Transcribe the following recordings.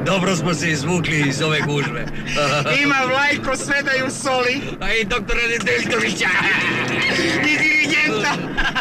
Dobro smo se izvukli iz ove gužve. Ima Vlajko sve da ju soli. A i doktora Nedeljkovića. I dirigenta.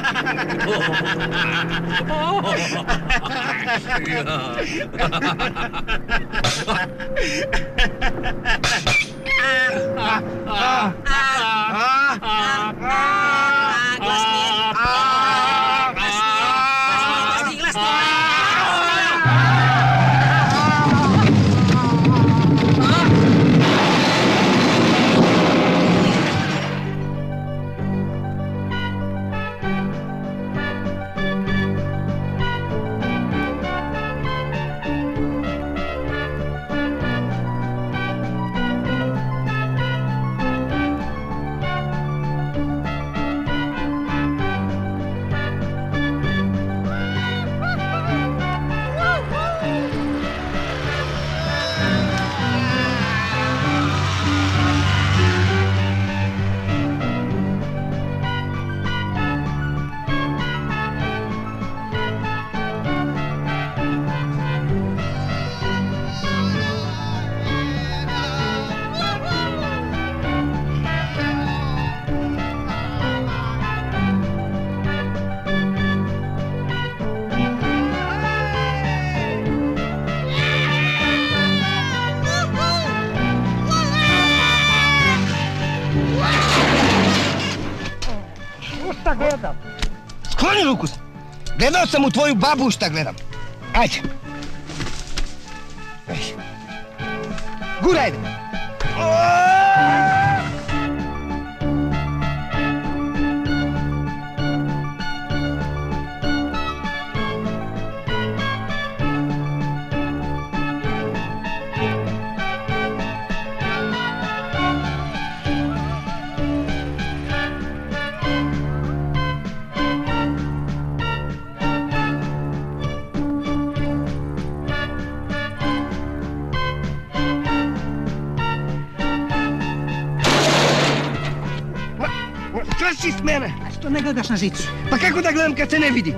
Šta gledam? Skloni ruku! Gledao sam u tvoju babu šta gledam. Ajde. Guraj! Čvrši s mene! A što ne gledaš na žicu? Pa kako da gledam kad se ne vidi?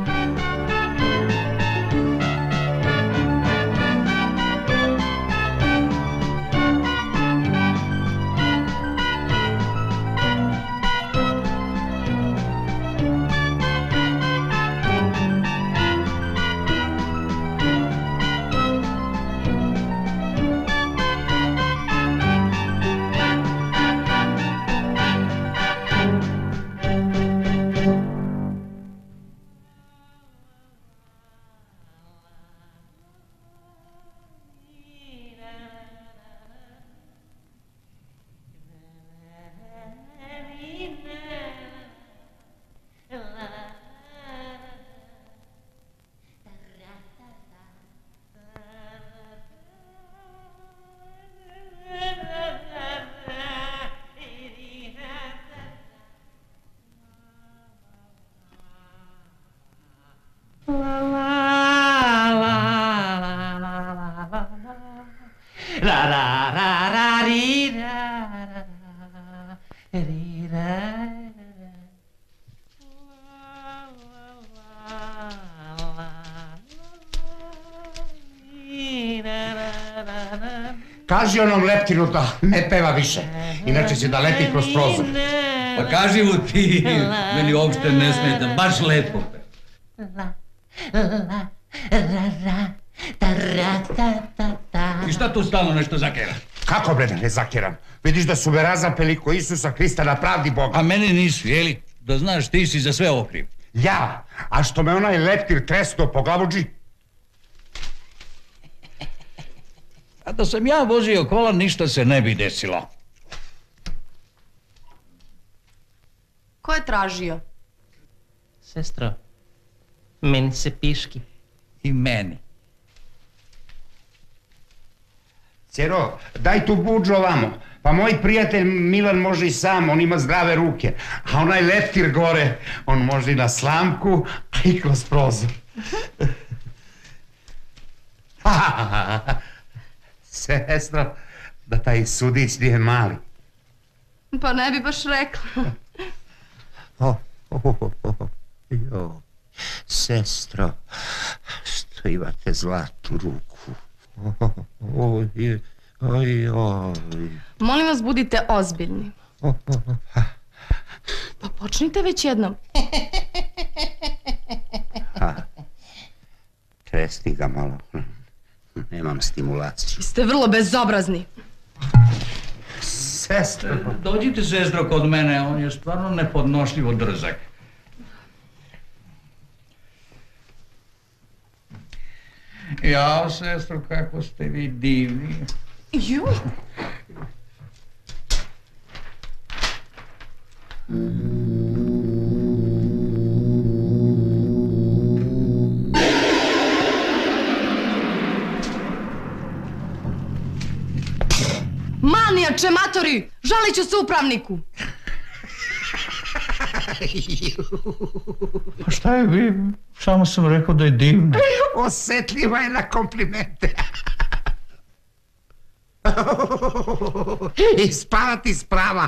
Kaži onom leptinu da ne peva više, inače će da leti kroz prozor. Pa kaži mu ti, meni uopšte ne smeta, baš lepo. I šta tu stalno nešto zakera? Kako bre da ne zakeram? Vidiš da su me razapeli ko Isusa Hrista na pravdi Boga. A mene nisu, jeli? Da znaš, ti si za sve okriv. Ja? A što me onaj leptir tresnuo po glavuđi? A da sam ja vozio kola, ništa se ne bi desilo. Ko je tražio? Sestro, meni se piški. I meni. Cero, daj tu buđu ovamo. Pa moj prijatelj Milan može i sam, on ima zdrave ruke. A onaj leptir gore, on može i na slamku, a i kroz prozor. Sestro, da taj sudić nije mali. Pa ne bi baš rekla. Sestro, što imate zlatnu ruku. Oj, oj, oj. Molim vas, budite ozbiljni. Pa počnite već jednom. Tresni ga malo. Nemam stimulaciju. Vi ste vrlo bezobrazni. Sestro. Dođite, sestro, kod mene, on je stvarno nepodnošljivo drzak. Jao, sestro, kako ste vi divni. Ju. Manijače, matori! Žalit ću se upravniku! Pa šta je vi? Samo sam rekao da je divna. Osjetljiva je na komplimente. I spavati sprava.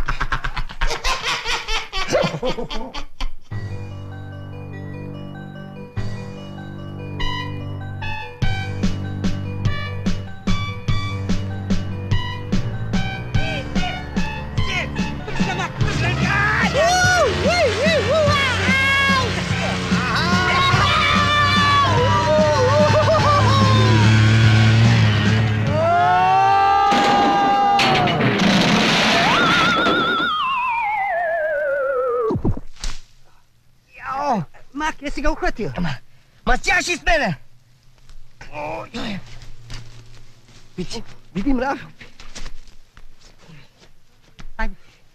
Mak, jesi ga uhvatio? Ma sjaši s mene! Vidi mrav. Ajde.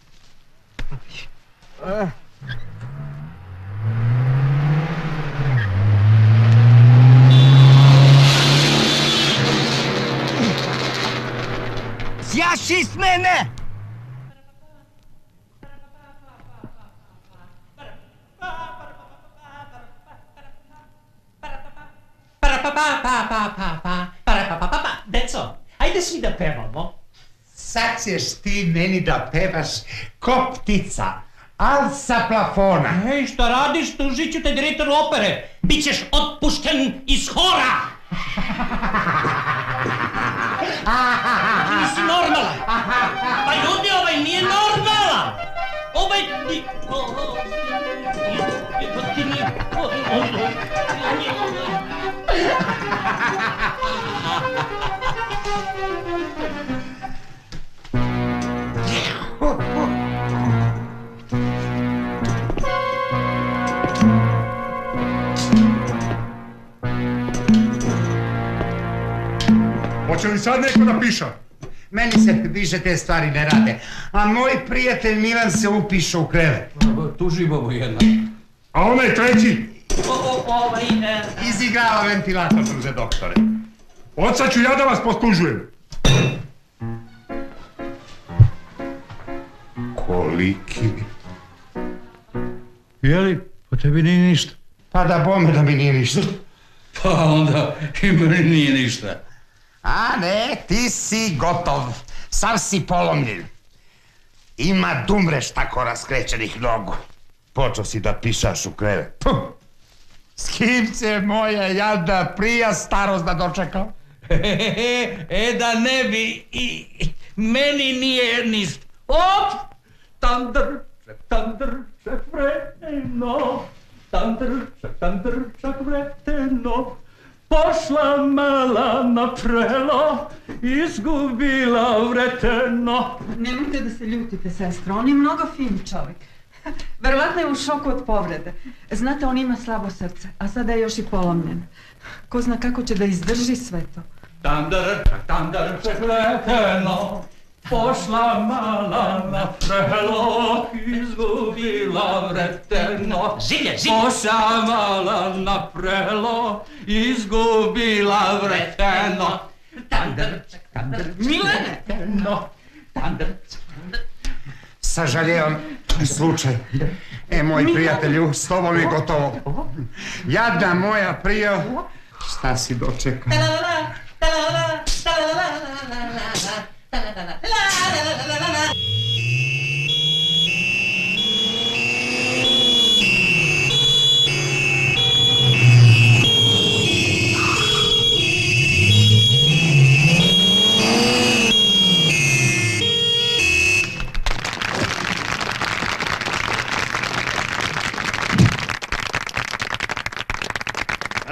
Sjaši s mene! Deco, ajde svi da pevamo. Sad ćeš ti meni da pevaš ko ptica, al sa plafona. Ej, šta radiš? Tužit ću te direktor opere. Bićeš otpušten iz hora. Nisi normalan. Pa ljudi, ovaj nije normalan. Ovaj... Ti nije... Hoće li sad neko da piša? Meni se više te stvari ne rade, a moj prijatelj Milan se upiše u krevet. Tuži bobu jedna. A onaj treći? Izigrava ventilator, druže doktore. Od sad ću ja da vas postužujem. Koliki? Jeli, po tebi nije ništa. Pa da bome da mi nije ništa. Pa onda i meni nije ništa. A ne, ti si gotov. Sav si polomljen. Ima dumreš tako raskrećenih nogu. Počeo si da pišaš u krevet. Puh. S kim će moja jadna prija starost da dočekao? Da ne bi i meni nije ništa. Op! Tandrčak vreteno, tandrčak vreteno, pošla mala na prelo, izgubila vreteno. Nemojte da se ljutite, sestro, on je mnogo fin čovjek. Verovatno je u šoku od povrede. Znate, on ima slabo srce, a sada je još i polomljen. Ko zna kako će da izdrži sve to. Tandrčak vreteno, pošla mala na prelo, izgubila vreteno. Žilje! Pošla mala na prelo, izgubila vreteno. Tandrčak, Milene! tandrčak. Sažaljevam slučaj. Moj prijatelju, s tobom je gotovo. Jadna moja prija, šta si dočekao?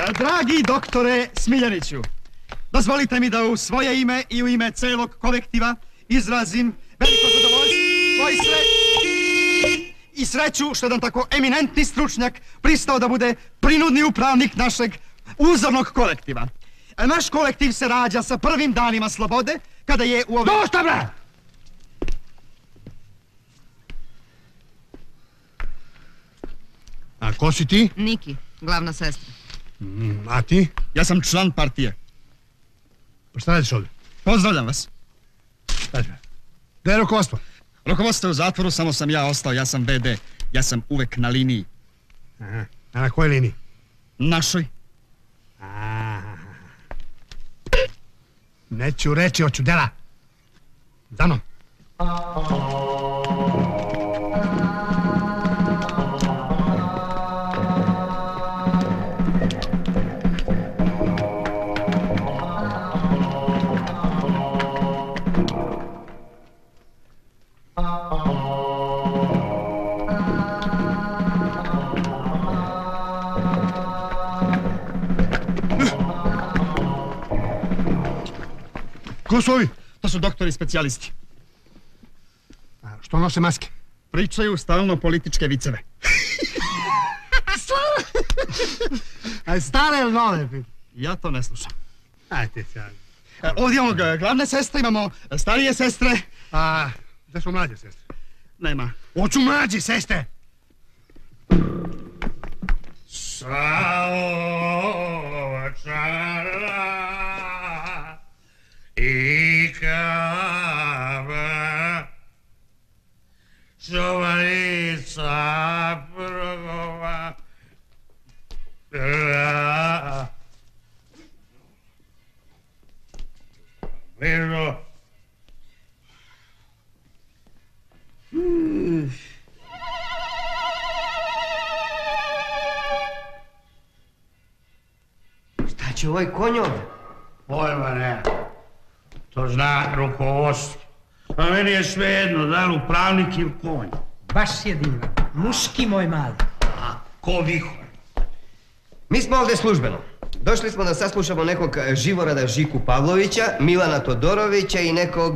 Dragi doktore Smiljaniću, dozvolite mi da u svoje ime i u ime celog kolektiva izrazim veliko zadovoljstvo i sreću što jedan tako eminentni stručnjak pristao da bude prinudni upravnik našeg uzornog kolektiva. Naš kolektiv se rađa sa prvim danima slobode, kada je u ovim... Dosta, brat! A ko si ti? Niki, glavna sestra. A ti? Ja sam član partije. Pa šta radiš ovdje? Pozdravljam vas. Gde je rukovodstvo? Rukovodstvo je u zatvoru, samo sam ja ostao, ja sam VD. Ja sam uvek na liniji. Aha. A na kojoj liniji? Našoj. Neću reći, hoću dela. Za mnom. Ko su ovi? To su doktori specijalisti. A što nose maske? Pričaju stalno političke viceve. A stare ili nove? Ja to ne slušam. Ajde, sad. Ovdje imamo glavne sestre, imamo starije sestre. A gde su mlađe sestre? Nema. Hoću mlađe sestre! Saova čara i kava čuvarica progova Mirno. Šta će ovaj konj ovdje? Pojma ne. To zna rukovodstvo. A meni je svejedno, da li upravnik ili konj. Baš je divan. Muški moj mali. A ko vihor? Mi smo ovdje službeno. Došli smo da saslušamo nekog Živorada Žiku Pavlovića, Milana Todorovića i nekog...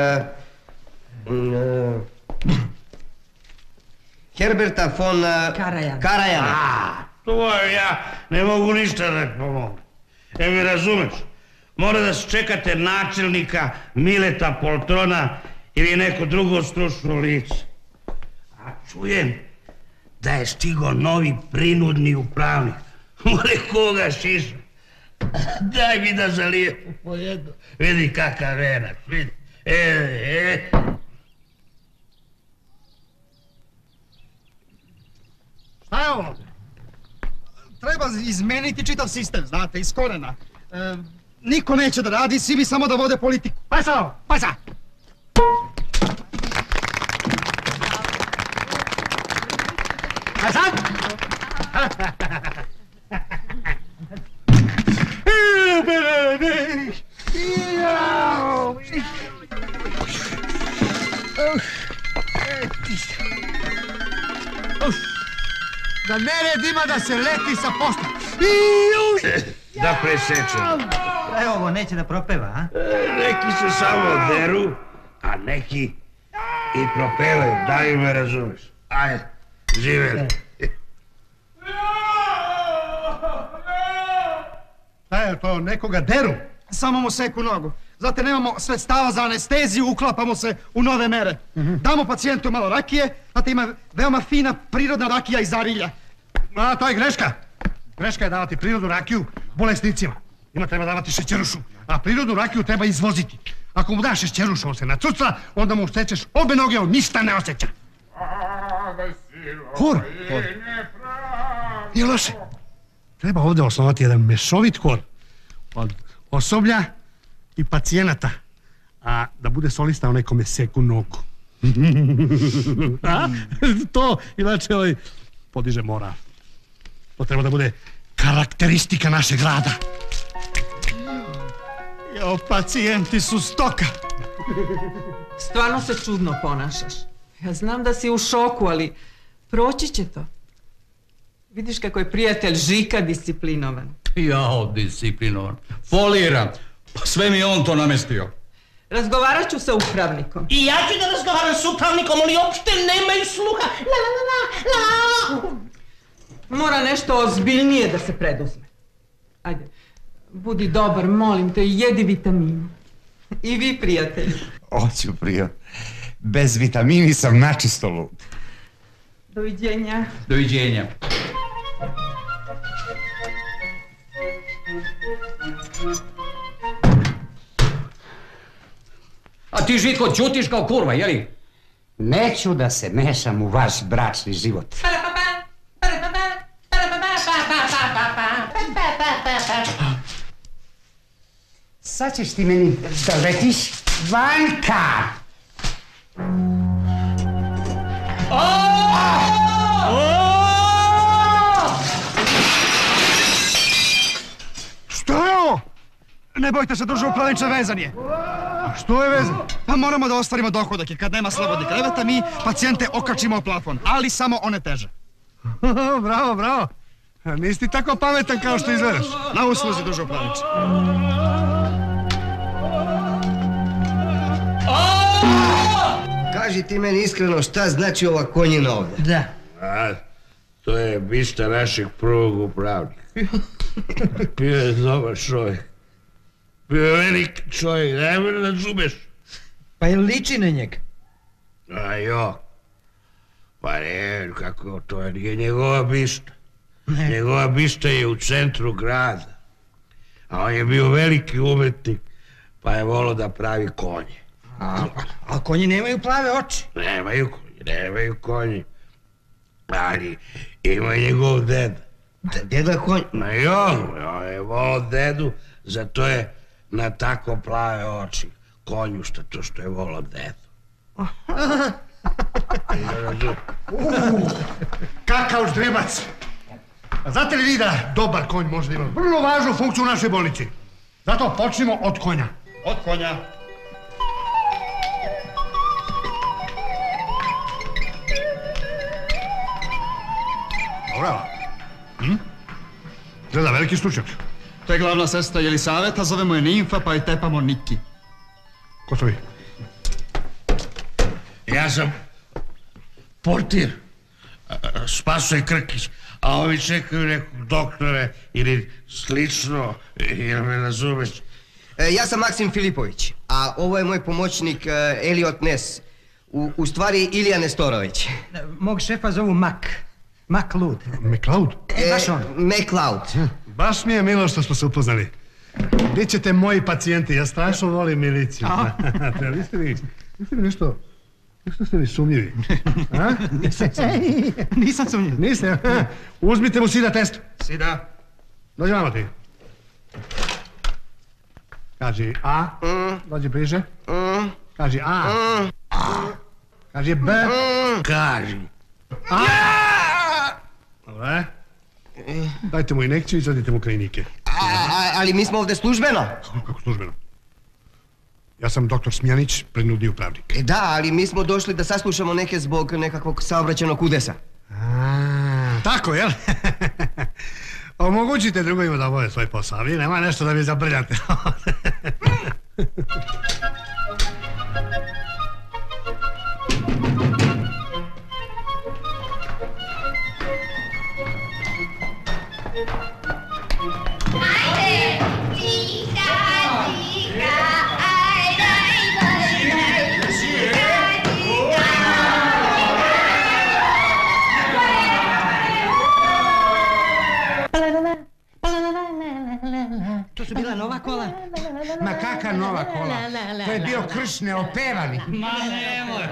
Herberta von... Karajana. A, to ja ne mogu ništa da pomogu. Mi razumeš? Mora da se čekate načelnika Mileta Poltrona ili neko drugo stručno lice. A čujem da je stigo novi prinudni upravnik. More koga šiša. Daj mi da zalijem po jedno. Vidi kakav venac, vidi. Šta je ovo? Treba izmeniti čitav sistem, znate, iz korena. Niko neće da radi, svi bi samo da vode politiku. Pasa! A sad? Da nered ima da se leti sa posta. Da presečem. Evo ovo, neće da propeva, a? Neki se samo deru, a neki i propevaju. Da li me razumeš? Ajde, živeli. Šta je to, nekoga deru? Samo mu seku nogu. Znate, nemamo sredstava za anesteziju, uklapamo se u nove mere. Damo pacijentu malo rakije, znate, ima veoma fina prirodna rakija iz Arilja. A, to je greška. Greška je davati prirodnu rakiju bolesnicima. Ima treba davati šećerušu, a prirodnu rakiju treba izvoziti. Ako mu daš šećerušu, on se nacucla, onda mu sečeš obe noge, on ništa ne osjeća. Hor. Nije loše. Treba ovdje osnovati jedan mešovit hor od osoblja i pacijenata, a da bude solista onaj kome seku nogu. A? To, inače, podiže moral. To treba da bude karakteristika našeg rada. Jo, pacijenti su stoka. Stvarno se čudno ponašaš. Ja znam da si u šoku, ali proći će to. Vidiš kako je prijatelj Žika disciplinovan. Jao, disciplinovan. Foliran. Pa sve mi on to namestio. Razgovarat ću sa upravnikom. I ja ću da razgovaram s upravnikom, ali uopšte nemaju sluha. Mora nešto ozbiljnije da se preduzme. Ajde, budi dobar, molim te, jedi vitamine. I vi, prijatelji. Oću, prio. Bez vitamini sam načisto lud. Doviđenja. Doviđenja. A ti, Žitko, ćutiš kao kurva, jeli? Neću da se mešam u vaš bračni život. Sad ćeš ti meni da letiš vanka! Što je ovo? Ne bojte se, druže upravniče, vezan je. A što je vezan? Pa moramo da ostvarimo dohodak, jer kad nema slobodnih kreveta, mi pacijente okačimo u plafon, ali samo one teže. Bravo, bravo. Nisi ti tako pametan kao što izgledaš. Na usluzi, druže upravniče. Kaži ti meni iskreno šta znači ova konjina ovdje. Da. A, to je bista našeg prvog upravnika. Bio je dobar čovjek. Bio je velik čovjek, daj me da razumeš. Pa je liči na njega? A jo. Pa ne, kako to je, nije njegova bista. Njegova bista je u centru grada. A on je bio veliki umetnik, pa je volio da pravi konje. A konji nemaju plave oči. Nemaju konji. Ali ima njegov deda. Deda konj? Ma jo, on je volio dedu, zato je na tako plave oči konju što je volio dedu. Kakav ždrebac! A znate li vi da dobar konj može da ima vrlo važnu funkciju u našoj bolnici? Zato počnimo od konja. Od konja. Dobro. Gleda, veliki stručnjak. To je glavna sestra Jelisaveta, zovemo je Nimfa, pa je tepamo Niki. Ko su vi? Ja sam portir, Spasoje Krkić, a ovi čekaju nekog doktora ili slično, jer me razumeš. Ja sam Maksim Filipović, a ovo je moj pomoćnik Eliot Ness, u stvari Ilija Nestorović. Mog šefa zovu Mak Lud. McLeod? Baš on. McLeod. Baš mi je milo što smo se upoznali. Gdje ćete moji pacijenti, ja strašno volim miliciju. Niste li nešto ste li sumnjivi? Nisam sumnjiv. Niste? Uzmite mu sida test. Sida. Dođi vamo ti. Kaži A. Dođi bliže. Kaži A. Kaži B. Kaži. A. Dobre. Dajte mu injekciju i zadite mu klinike. Ali mi smo ovdje službeno. Kako službeno? Ja sam doktor Smjanić, prinudni upravnik. Da, ali mi smo došli da saslušamo neke zbog nekakvog saobraćajnog udesa. Tako, jel? Omogućite drugovima da obave svoj posao, vi nema nešto da vi zabrljate. To su bila nova kola? Ma kaka nova kola? To je bio krš neopevani. Ma nemoj.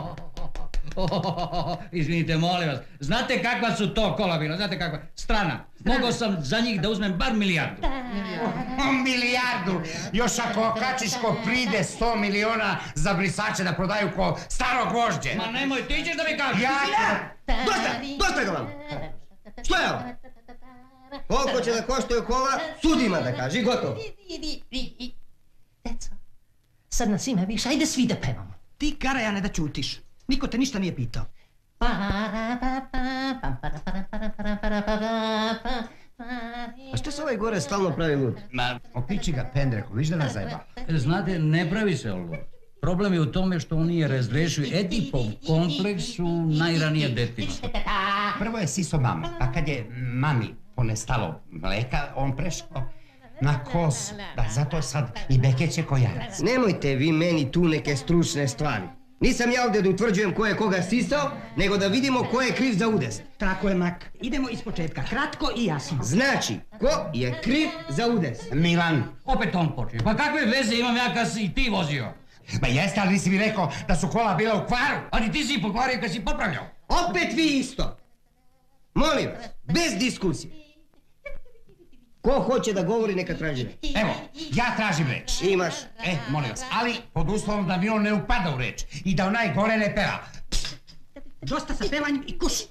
Izvinite, molim vas. Znate kakva su to kola bila? Znate kakva? Strana. Mogao sam za njih da uzmem bar milijardu. Milijardu! Još ako Okačiško pride 100 miliona za brisače da prodaju ko staro gvožđe. Ma nemoj, ti ćeš da mi kažeš. Dosta ga vam! Što je ovo? Koliko će da koštaju kola, sudima da kaži, gotovo. Deco, sad nas ima više, ajde svi da pevamo. Ti, Karajane, da ćutiš. Niko te ništa nije pitao. A što se ovaj ovaj gore stalno pravi lud? Ma, opiči ga pendrekom, viš da nas zajeba. Znate, ne pravi se ovo. Problem je u tome što on nije razrešio Edipov kompleks u najranije detinjstvo. Prvo je siso mamu, a kad je mami ponestalo mleka, on prešao na kosu. Da, zato sad i bekeće ko jarac. Nemojte vi meni tu neke stručne stvari. Nisam ja ovdje da utvrđujem ko je koga sisao, nego da vidimo ko je kriv za udes. Tako je, Mak. Idemo ispočetka, kratko i jasno. Znači, ko je kriv za udes? Milan. Opet on počeo. Pa kakve veze imam ja kad si i ti vozio? Ma jeste, ali nisi mi rekao da su kola bila u kvaru. Ali ti si ih pokvario kad si popravljao. Opet vi isto. Molim vas, bez diskusije. Ko hoće da govori, neka traži reč. Evo, ja tražim reč. Imaš. Molim vas, ali pod uslovom da mi on ne upada u reč i da onaj gore ne peva. Dosta sa pevanjem i kuš.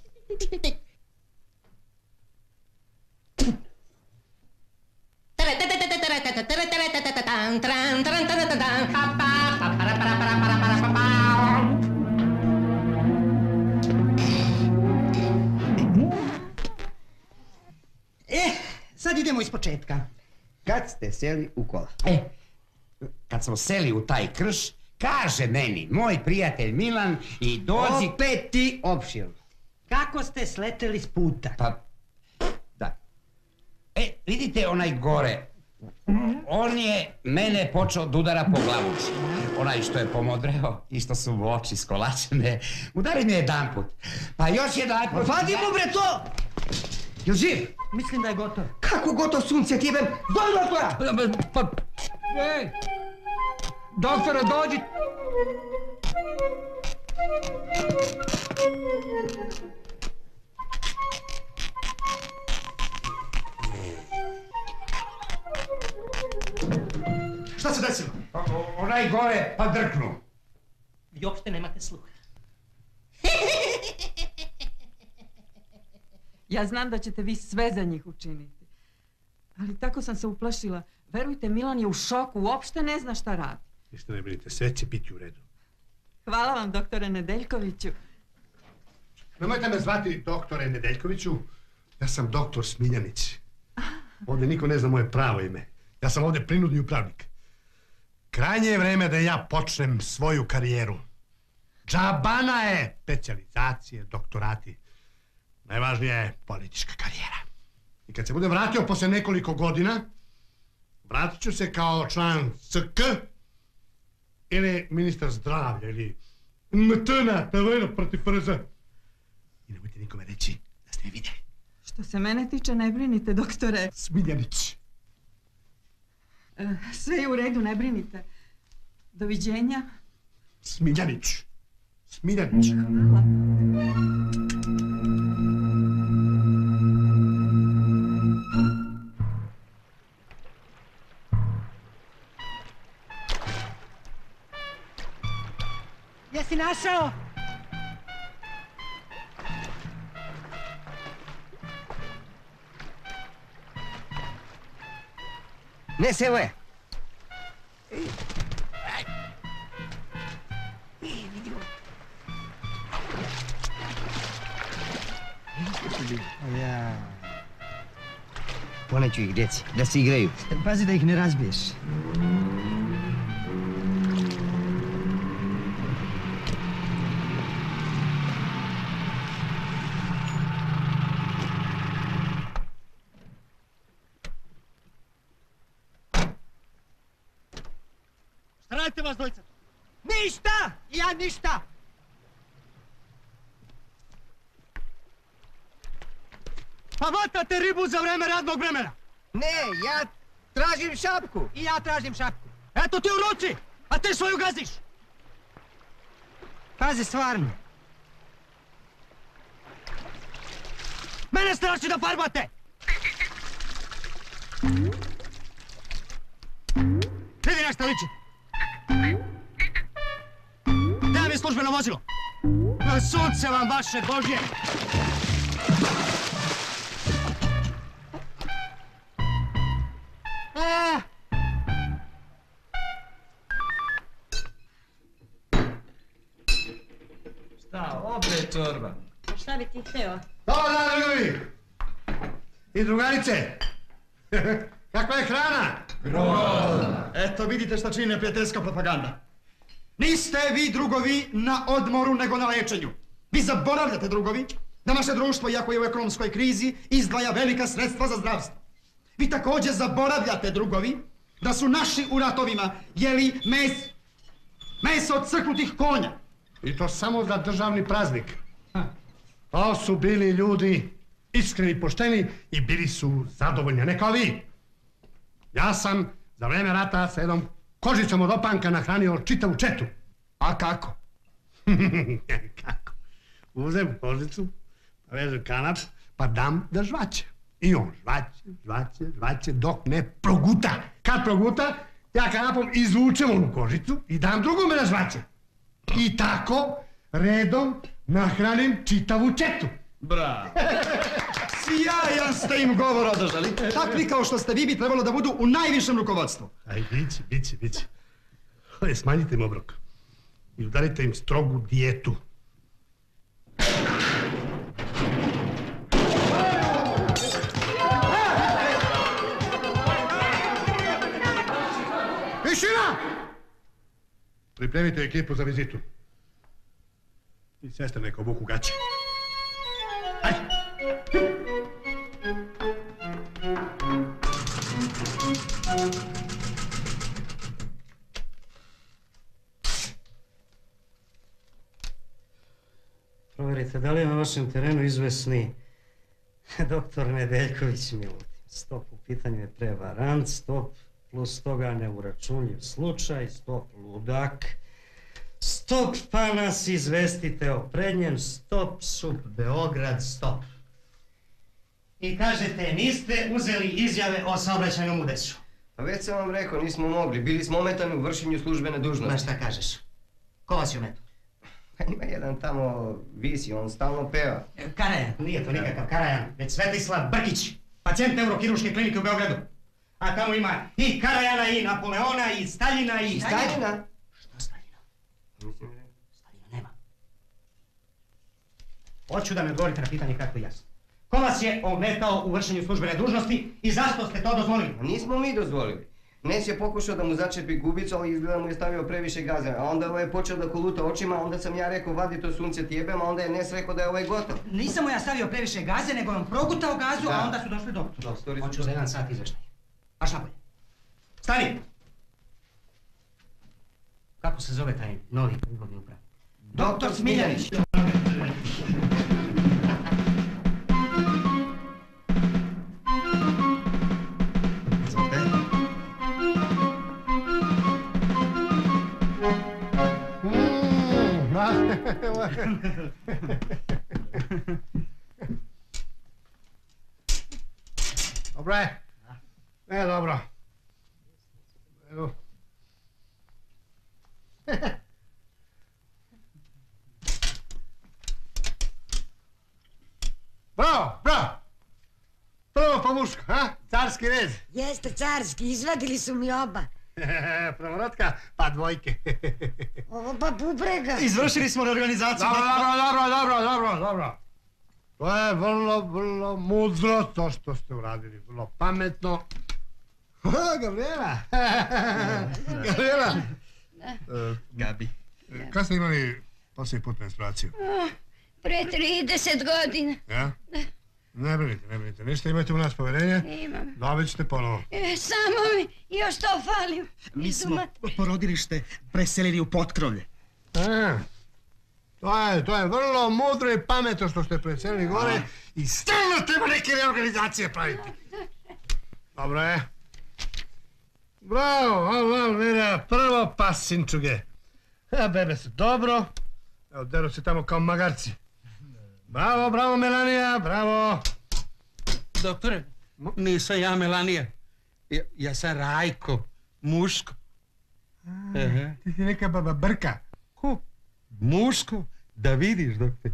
Sad idemo ispočetka. Kad ste seli u kola? Kad smo seli u taj krš, kaže meni moj prijatelj Milan i dođi... Opet ti opširno. Kako ste sleteli s puta? Pa, da. Vidite onaj gore. On je mene počeo da udara po glavući. Onaj što je pomodreo i što su mu oči skolačene. Udari me jedanput. Pa još jedanput... Vadi mu bre to! Jel živ? Mislim da je gotov. Kako gotov, sunce ti jebem? Zove doktora! Pa... Ej! Doktore, dođi! Šta se desilo? Onaj gore pa drknu. Vi uopšte nemate sluha. Ja znam da ćete vi sve za njih učiniti. Ali tako sam se uplašila. Verujte, Milan je u šoku, uopšte ne zna šta radi. Ništa ne brinite, sve će biti u redu. Hvala vam, doktore Nedeljkoviću. Nemojte me zvati doktore Nedeljkoviću, ja sam doktor Smiljanić. Ovdje niko ne zna moje pravo ime. Ja sam ovdje prinudni upravnik. Krajnje je vreme da ja počnem svoju karijeru. Džabana je specijalizacije, doktorati. Najvažnija je politička karijera. I kad se budem vratio posle nekoliko godina, vratit ću se kao član CK ili ministar zdravlja ili MT na TV protiv FRZ. I nemojte nikome reći da ste me vidjeli. Što se mene tiče, ne brinite, doktore. Smiljanić. Sve je u redu, ne brinite. Doviđenja. Smiljanić. Smiljanić. Hvala. Jesi našao? Ne, evo je. Poneću ih djeci, da se igraju. Pazi da ih ne razbiješ. Šta radite vas dvojica? Ništa! Ja ništa! Pa vatate ribu za vreme radnog vremena! Ne, ja tražim šapku. I ja tražim šapku. Eto ti u ruci, a ti svoju gaziš! Pazi, stvarno. Mene straši da farbate! Vidi nešto liči. Daj mi službeno vozilo. Na sunce vam vaše Božje! Šta, opet čorba? Šta bi ti hteo? Dobar dan, drugovi! I drugarice! Kakva je hrana? Grozna. Eto vidite šta čini neprijateljska propaganda. Niste vi drugovi na odmoru nego na lečenju. Vi zaboravljate drugovi da naše društvo, iako je u ekonomskoj krizi, izdvaja velika sredstva za zdravstvo. Vi također zaboravljate drugovi da su naši u ratovima jeli meso od crknutih konja. I to samo za državni praznik. To su bili ljudi iskreni, pošteni i bili su zadovoljni, ne kao vi. Ja sam za vreme rata sa jednom kožicom od opanka nahranio čitavu četu. A kako? Kako? Uzem kožicu, pa vežem kanap, pa dam da žvaće. I on žvaće dok ne proguta. Kad proguta, ja kanapom izvučem onu kožicu i dam drugome da žvaće. I tako redom nahranim čitavu četu. Bravo. Sjajan ste im govor održali. Takvi kao što ste vi bi trebalo da budu u najvišem rukovodstvu. Aj, biće. Smanjite im obrok. I udarite im strogu dijetu. Tišina! Pripremite ekipu za vizitu. I sestre neko obuku gaće. Ajde! Provjerite, da li je na vašem terenu izvesni doktor Nedeljković Milutin? Stop, u pitanju je prevarant, stop, plus toga neuračunljiv slučaj, stop, ludak, stop, pa nas izvestite o prednjem, stop, SUP Beograd, stop. I kažete, niste uzeli izjave o saobraćajnom udesu? Pa već sam vam rekao, nismo mogli, bili smo ometani u vršenju službene dužnosti. Ma šta kažeš? Ko vas je ometao? Ima jedan tamo visi, on stalno peva. Karajan, nije to nikakav Karajan, već Svetislav Brkić, pacijent neurokirurške klinike u Beogradu. A tamo ima i Karajana, i Napoleona, i Staljina, i... Staljina? Šta Staljina? Staljina nema. Hoću da mi odgovorite na pitanje kako je jasno. Ko vas je ometao u vršenju službene dužnosti i zašto ste to dozvolili? Nismo mi dozvolili. Nes je pokušao da mu začepi gubicu, ali izgleda mu je stavio previše gaza. A onda je počeo da koluta očima, onda sam ja rekao vadi to sunce ti jebem, a onda je Nes rekao da je gotov. Nisam mu ja stavio previše gaze, nego on progutao gazu, a onda su došli doktor. Hoću za 1 sat izveštaj. Baš napolje. Stani! Kako se zove taj novi ugledni uprav? Doktor Smiljanić! Dobro je. Dobro. Evo. Bravo! Prvo po muško, ha? Carski red. Jeste carski, izvadili su mi oba. Prvorotka, pa dvojke. Ovo pa bubrega. Izvršili smo reorganizaciju. Dobro. To je vrlo mudro to što ste uradili, vrlo pametno. Gabriela! Gabi. Kad ste imali posljednji put menstruaciju? Pre 30 godina. Ja? Ne brinite, ništa, imate u nas povjerenje? Imam. Dobit ćete ponovo. Samo mi još to falim. Mi smo porodilište preselili u Potkrovlje. To je vrlo mudro i pametno što ste preselili gore i stalno treba neke reorganizacije praviti. Dobro je. Bravo, Vera, prvo pasinčuge. Bebe se dobro. Evo, deru se tamo kao magarci. Bravo, Melanija, bravo. Doktore, nisam ja Melanija. Ja sam Rajko, muško. Ti si neka baba Brka. Ko? Muško? Da vidiš, doktor.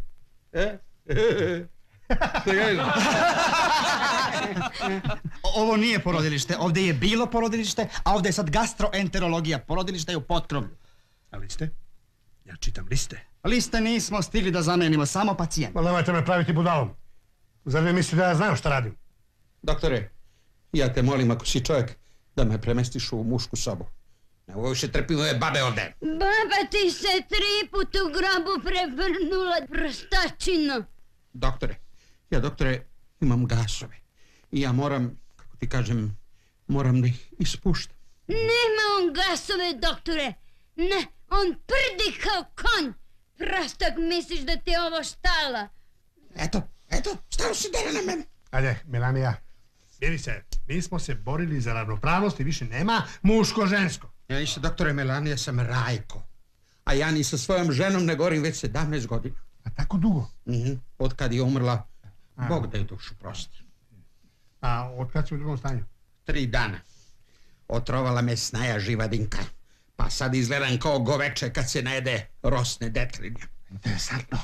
Ovo nije porodilište, ovdje je bilo porodilište, a ovdje je sad gastroenterologija. Porodilište je u Potkrovlju. A liste? Ja čitam liste. Liste nismo stigli da zamenimo, samo pacijent. Ma nemojte me praviti budalom. Zar ne mislite da ja znam šta radim? Doktore, Ja te molim, ako si čovjek, da me premestiš u mušku sobu. Ne, ovo više trpim ove babe ovde. Baba ti se 3 puta u grobu prevrnula, prostačino. Doktore, imam gasove. I ja moram, kako ti kažem, moram da ih ispuštam. Nema on gasove, doktore. Ne, on prdi kao konj. Prostak misliš da ti je ovo štala. Eto, stalo se dere na mene. Ajde, Melanija, smiri se. Mi smo se borili za ravnopravnost i više nema muško-žensko. Ja nisam doktore Melanija, ja sam Rajko. A ja ni sa svojom ženom ne govorim već 17 godina. A tako dugo? Od kad je umrla, Bog da je dušu prosti. A od kad si u drugom stanju? 3 dana. Otrovala me snaja živadinka. Pa sad izgledam kao goveče kad se najede rosne detline. Interesantno.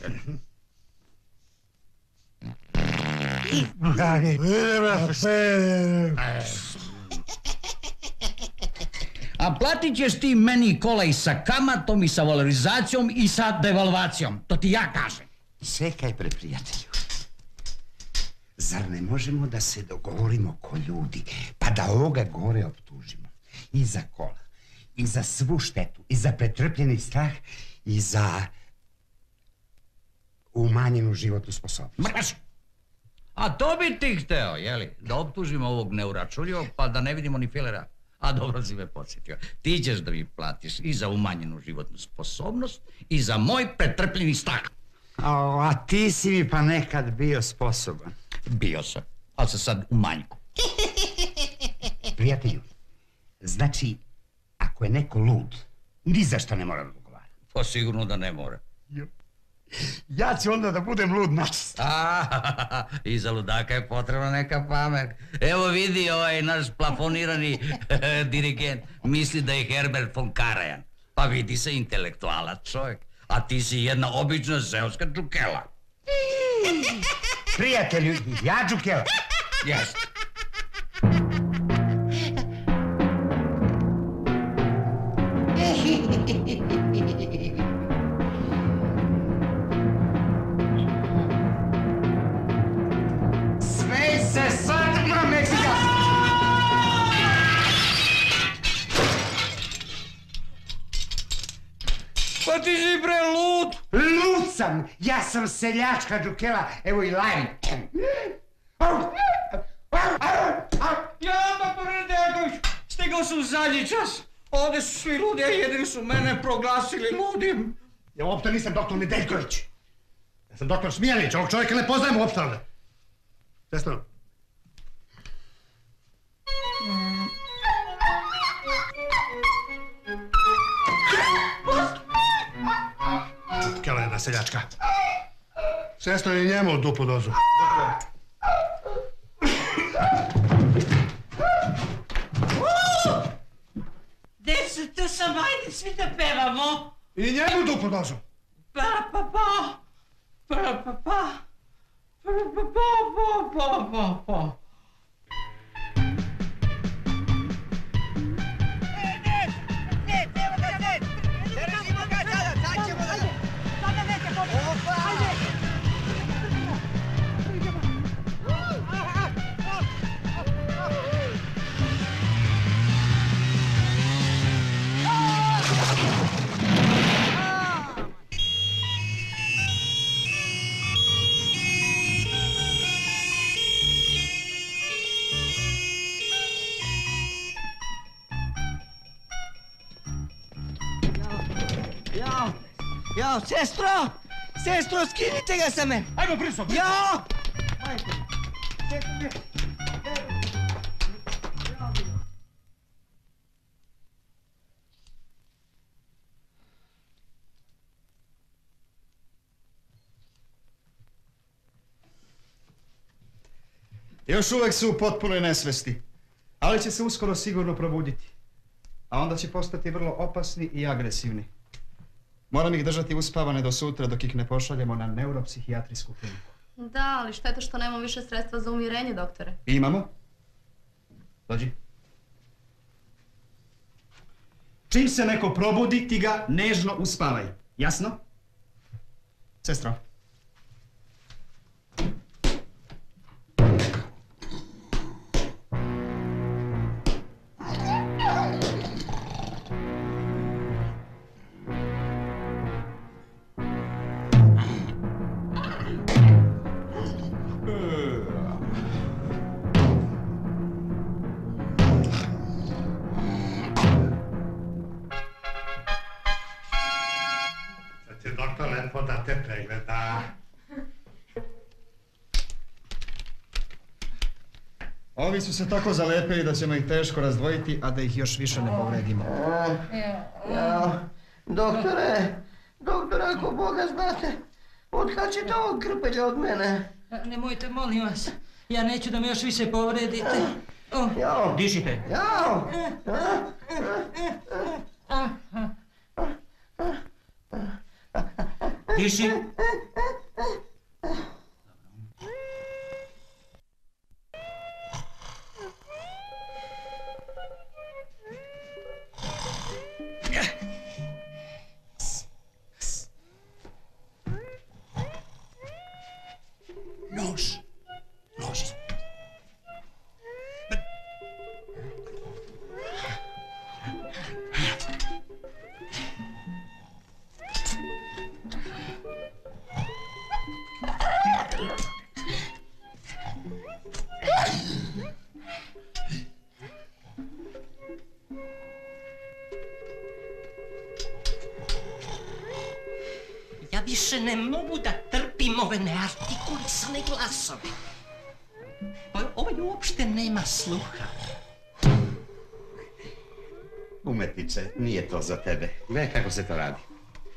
A platit ćeš ti meni kola i sa kamatom, i sa valorizacijom, i sa devalvacijom. To ti ja kažem. Čekaj, prijatelju. Zar ne možemo da se dogovorimo ko ljudi, pa da ovoga gore optužimo? I za kola, i za svu štetu, i za pretrpljeni strah, i za umanjenu životnu sposobnost. Mrš! A to bi ti hteo, jeli? Da optužimo ovog neuračuljivog, pa da ne vidimo ni filera. A dobro si me podsjetio. Ti ćeš da mi platiš i za umanjenu životnu sposobnost, i za moj pretrpljeni strah. A ti si mi pa nekad bio sposoban. Bio sam, ali sam sad u manjku. Prijatelju, znači, ako je neko lud, ni za šta ne mora da odgovara. Pa sigurno da ne mora. Ja ću onda da budem lud načas. I za ludaka je potrebna neka pamet. Evo vidi ovaj naš plafonirani dirigent. Misli da je Herbert von Karajan. Pa vidi se intelektualac čovjek. A ti si jedna obična seoska džukela. Prijatelju, ja džukela? Jeste. Smej se sad, imam Meksika! Pa ti si bre lud! Lud sam! Ja sam seljačka džukela, evo i lajm. Ja, doktor Nedeljković, stigao sam u zadnji čas. Ovdje su svi ludi, a jedini su mene proglasili ludim. Ja uopšte nisam doktor Nedeljković. Ja sam doktor Smijanić, ovog čovjeka ne poznajem uopšte ovdje. Sestro. Kjela jedna seljačka. Sestro, i njemu duplu dozu. Deco, tu sam, ajde svi da pevamo. I njemu duplu dozu. Pa. Jao, sestro! Sestro, skinite ga sa mene! Ajmo, brzo! Jao! Još uvek su u potpunoj nesvesti, ali će se uskoro sigurno probuditi. A onda će postati vrlo opasni i agresivni. Moram ih držati uspavane do sutra dok ih ne pošaljemo na neuropsihijatrijsku kliniku. Da, ali šteta što nemamo više sredstva za umirenje, doktore. Imamo. Dođi. Čim se neko probudi, ti ga nežno uspavaj. Jasno? Sestro. Ovi su se tako zalepili da ćemo ih teško razdvojiti, a da ih još više ne povredimo. Doktore, ako Boga znate, otkačite ovog krpelja od mene. Nemojte, molim vas. Ja neću da me još više povredite. Dišite. Diši. Nož. Ja više ne mogu da trpim ove neartikulisane glasove. Ovaj uopšte nema sluha. Umetniče, nije to za tebe. Gledaj kako se to radi.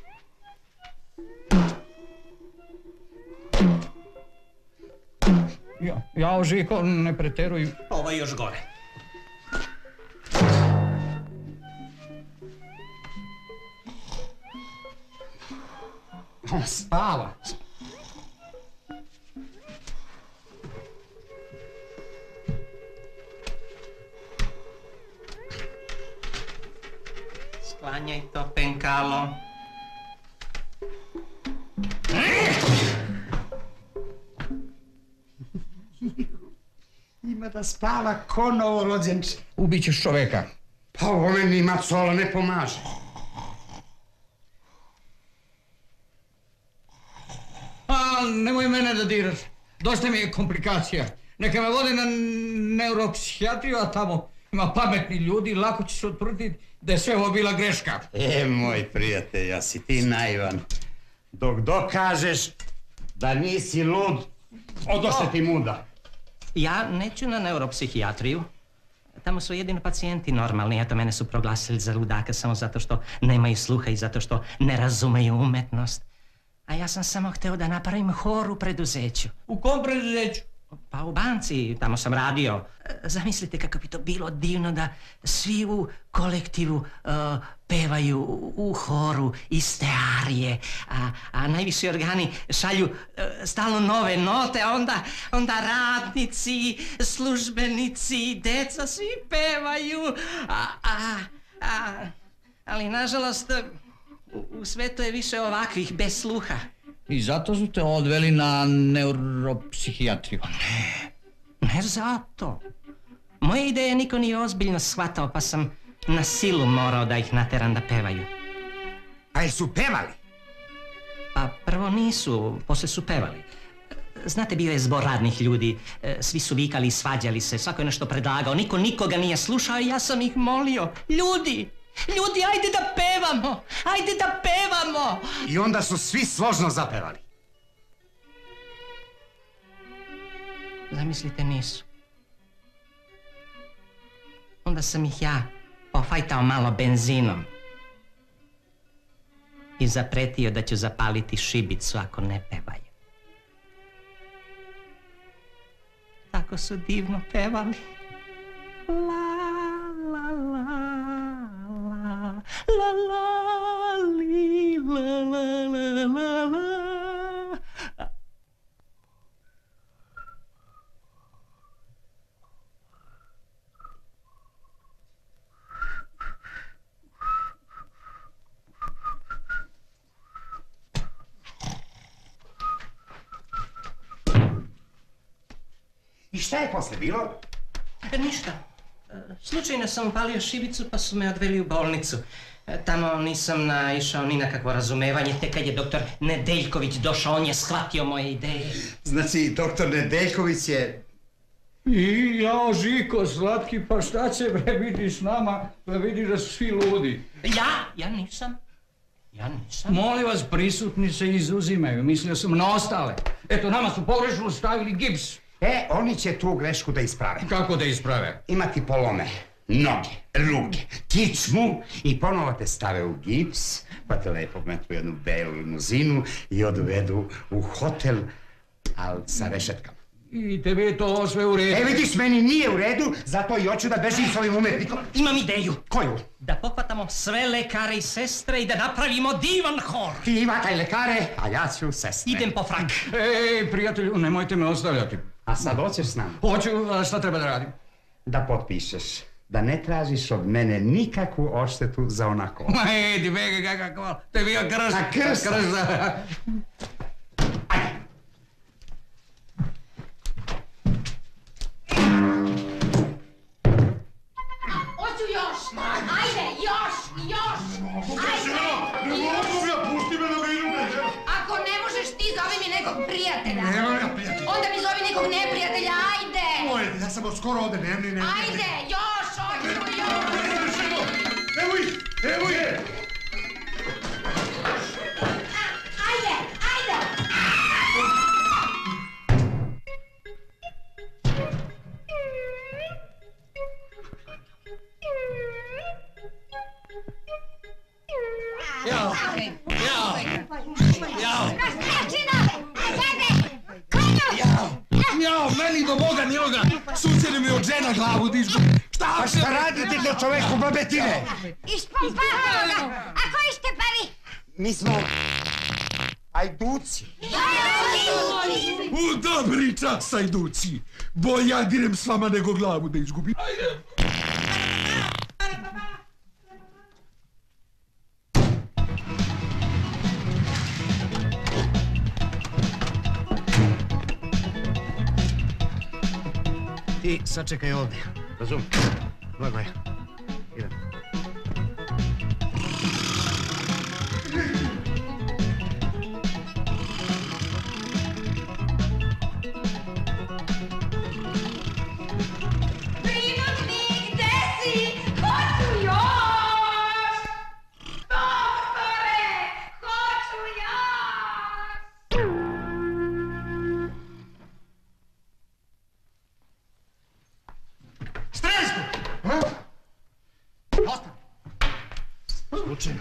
Ja, Žiko, ne preteruj. Ovo je još gore. On spava. Sklanjaj to penkalo. Ima da spava ko novorođenče. Ubićeš čoveka. Pa ovo ni macola ne pomaže. Nemoj mene da diraš. Dosta mi je komplikacija. Neka me vode na neuropsihijatriju, a tamo ima pametni ljudi, lako će se utvrditi da je sve ovo bila greška. Moj prijatelj, ja si ti naivan. Dok dokažeš da nisi lud, odošte ti muda. Ja neću na neuropsihijatriju. Tamo su jedino pacijenti normalni, eto mene su proglasili za ludaka samo zato što nemaju sluha i zato što ne razumeju umetnost. A ja sam samo hteo da napravim hor u preduzeću. U kom preduzeću? Pa u banci, tamo sam radio. Zamislite kako bi to bilo divno da svi u kolektivu pevaju u horu iste arije, a najviši organi šalju stalno nove note, a onda radnici, službenici, deca, svi pevaju. Ali nažalost u svetu je više ovakvih bez sluha. I zato su te odveli na neuropsihijatriju? Ne zato. Moje ideje niko nije ozbiljno shvatao, pa sam na silu morao da ih nateram da pevaju. A jesu pevali? Pa prvo nisu, posle su pevali. Znate, bio je zbor radnih ljudi, svi su vikali i svađali se, svako je nešto predlagao, niko nikoga nije slušao i ja sam ih molio. Ljudi, ajde da pevamo! Ajde da pevamo! I onda su svi složno zapevali. Zamislite, nisu. Onda sam ih ja pofajtao malo benzinom i zapretio da ću zapaliti šibicu ako ne pevaju. Tako su divno pevali. La la li la la la la. I šta je posle bilo? Ništa. Slučajno sam upalio šibicu pa su me odveli u bolnicu. Tamo nisam naišao ni na kakvo razumevanje, tek kad je doktor Nedeljković došao, on je shvatio moje ideje. Znači, doktor Nedeljković je... I ja, Žiko, slatki, pa šta će bre biti s nama, da vidi da su svi ludi. Ja nisam. Molim vas, prisutni se izuzimaju, mislio sam na ostale. Eto, nama su pogrešno stavili gips. Oni će tu grešku da isprave. Kako da isprave? Imati polome, noge, ruke, kičmu i ponovo te stave u gips, pa te lepo metu jednu belu limuzinu i odvedu u hotel, ali sa rešetkama. I tebi je to sve u redu? Vidiš, meni nije u redu, zato i hoću da bežim s ovim umetnikom. Imam ideju. Koju? Da pohvatamo sve lekare i sestre i da napravimo divan hor. Ti hvataj lekare, a ja ću sestre. Idem po frak. Ej, prijatelju, nemojte me ostavljati. A sad hoćeš s nama? Hoću, a šta treba da radim? Da potpišeš. Da ne tražiš od mene nikakvu odštetu za onako. Ma edi, bega, kako, te bio krst. Na krst. Hoću još! Ajde, još! Ajde! Pusti me da ga idem. Ako ne možeš ti, zovi mi nekog prijatelja. Nema ga prijatelja. Onda mi zovi nekog neprijatelja, ajde! Oj, ja sam od skoro ovde, ne. Ajde, još, hoću još! Evo je! Ajde! Jao, meni do Boga miloga, susjedi mi od žena glavu dižu. Pa šta radite do čoveku babetine? Ispumpavao ga! A koji ste pa vi? Mi smo... ajduci. U dobri čas, ajduci. Bolje ja direm s vama nego glavu da izgubim. Ajde. Ti sačekaj ovdje. Razum. Blago je. Idem. Prinudni, gde si? Hoću još! Doktore, hoću još! Strensku! Ostani. Slučajno.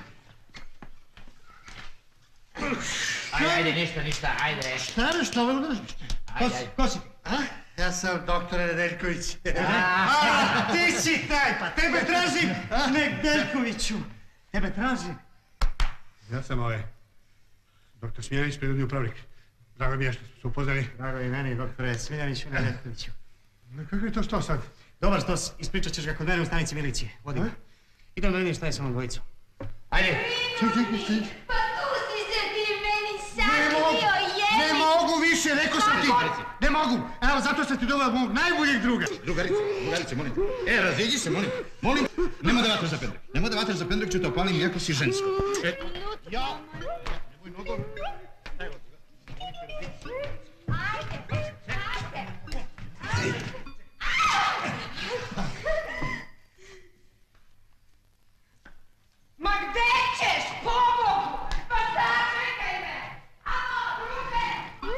Ajde, ništa, ajde. Šta me udržiš? Ko si? Ja sam doktor Nedeljković. Ti si taj, pa tebe tražim, Nedeljkoviću. Tebe tražim. Ja sam doktor Smiljanić, prirodni upravnik. Drago mi je što smo se upoznali. Drago i meni, doktore Smiljaniću Nedeljkoviću. Kako je to što sad? Dobar stos, ispričat ćeš ga kod mene u stanici milicije. Vodim ga. Idem da vidim šta je sa onom dvojicom. Ajde. Čekaj. Pa tu si se ti meni sakrio, Ne mogu više, rekao sam ti. Ne mogu. Evo, zato sam ti doveo mog najboljeg druga. Drugarice, molim. Raziđi se, molim. Nemoj da vataš za pendrek, ću te opalim iako si žensko. Ja. Nemoj nogom. Ma gde ćeš, pobogu? Pa sačekaj me! Alo, ruke!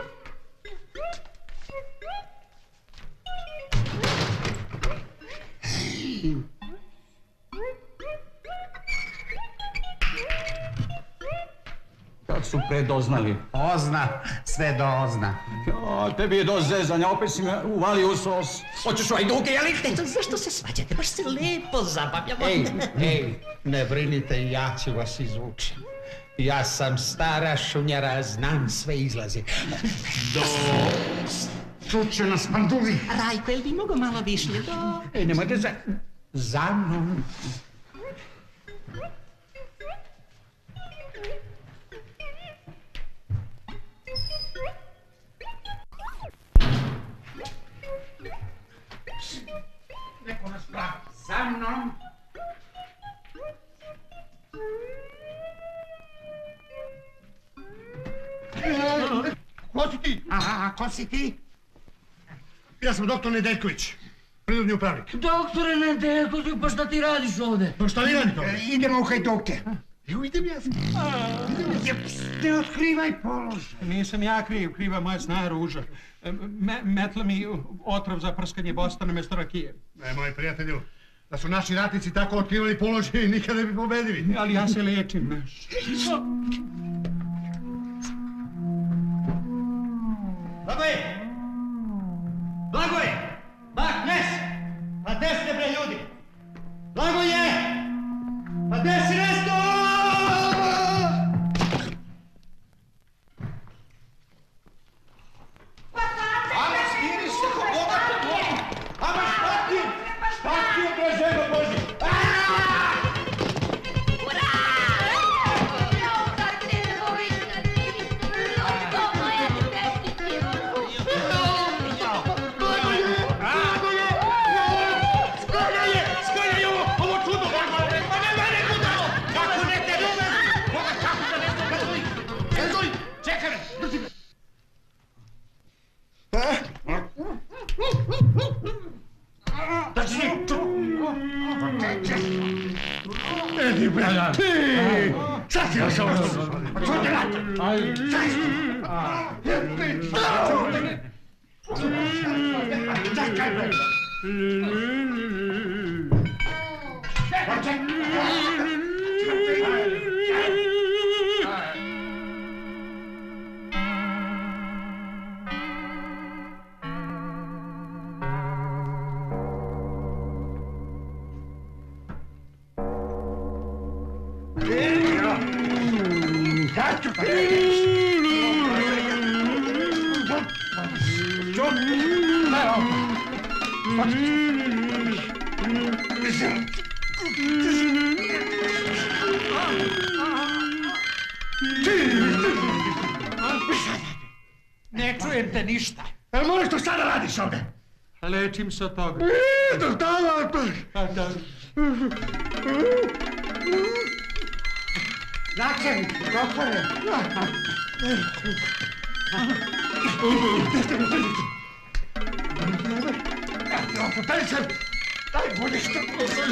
Kad su predoznali? Sve dozna. Ja, tebi je do zezanja, opet si me uvalio u sos. Hoćeš u ajduke, jeli? Zašto se svađate? Baš se lepo zabavljamo. Ej, ne brinite, ja ću vas izvući. Ja sam stara šunjara, znam sve izlaze. Čuće nas panduli. Rajko, jel bi mogo malo višnje? Nemojte za mnom. Neko nas pravi. Za mnom. Ko si ti? Aha, ko si ti? Ja sam doktor Nedeljković, prirodni upravnik. Doktore Nedeljkoviću, pa šta ti radiš ovde? Pa šta vi radite ovde? Idemo u hajduke. Evo idem ja. Ne otkrivaj položaj. Nisam ja kriv, kriva moja snaja ruža. Metla mi otrov za prskanje Bostona mjesto rakije. Moj prijatelju, da su naši ratnici tako otkrivali položaj i nikada bi pobedili. Ali ja se liječim, znaš. Blagoje! Blagoje! Bak, nes! Pa gde ste bre ljudi? Blagoje! Pa gde si nesto? Ama smiri se ko Boga te voli! Ama šta ti je bre ženo Boži? Ti! Šta ti još ovo? Čo te radi? Čekaj! Ne čujem te ništa. Jel možeš što sada radiš ovdje? Lečim se od toga. Načelnik, doktore. Daj bolje što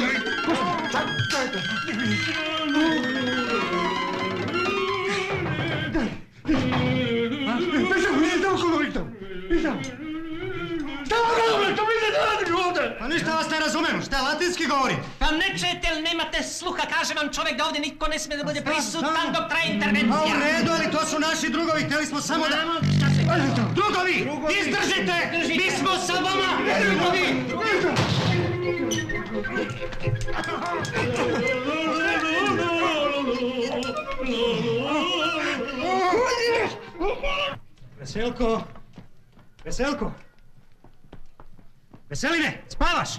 Pa ništa vas ne razumem, šta latinski govori? Pa ne čujete li nemate sluha, kaže vam čovjek da ovdje niko ne smije da bude prisutan dok traje intervencija. Pa u redu, ali to su naši drugovi, htjeli smo samo da... Drugovi, izdržite! Mi smo sa vama! Drugovi! Veselko! Veselko! Veseline, spavaš?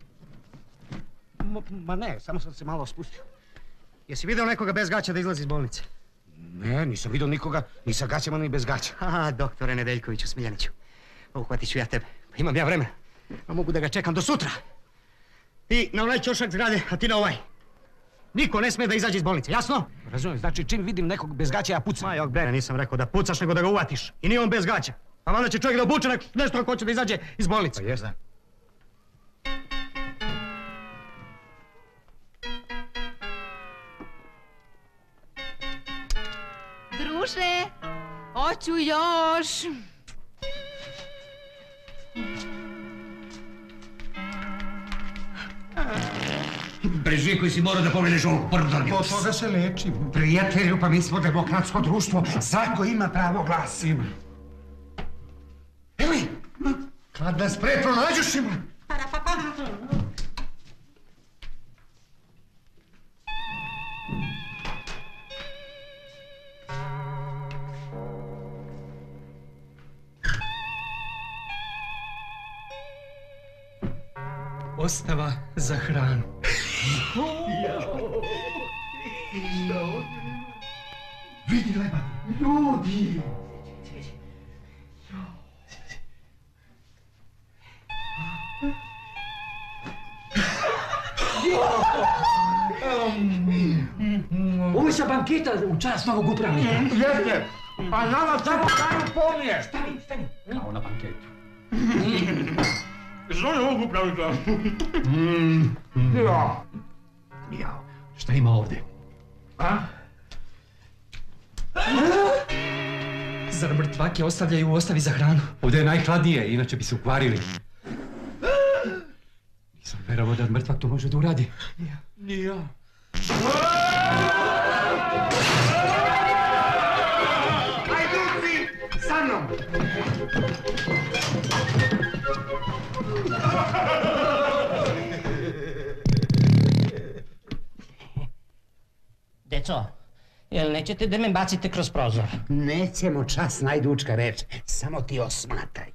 Ma ne, samo sam se malo spustio. Jesi vidio nekoga bez gaća da izlazi iz bolnice? Ne, nisam vidio nikoga, ni sa gaćama ni bez gaća. Aha, doktore Nedeljkoviću Smiljaniću. Uhvatit ću ja tebe. Pa imam ja vremena. A mogu da ga čekam do sutra. Ti na onaj ćošak zgrade, a ti na ovaj. Niko ne smije da izađe iz bolnice, jasno? Razumijem, znači čim vidim nekog bez gaća ja pucam. Ma jok bre, nisam rekao da pucaš, nego da ga uvatiš. I nije on bez gaća. Pa valjda će čovjek da obuče nešto ako hoće da izađe iz bolnice. Pa jesam. Druže, hoću još. Preži koji si morao da povedeš ovog prdornju. Od toga se lečim. Prijatelju, pa mi smo demokratsko društvo. Svako ima pravo glasa. Ima. Eli, kad nas prepronađuš ima. Ostava za hranu. Vidi leba, ljudi! Ovo je sa banketa u čast novog upravnika. Jeste, a nama samo daju pomije. Stani. Kao na banketu. Zove ovog upravnika. Ja. Šta ima ovdje? A? Zar mrtvake ostavljaju u ostavi za hranu? Ovdje je najhladnije, inače bi se ukvarili. Nisam verovao da mrtvak to može da uradi. Ni ja. Hajduci, sa mnom! Deco, jel nećete da me bacite kroz prozor? Nećemo, čas najdučka reč. Samo ti osmatraj.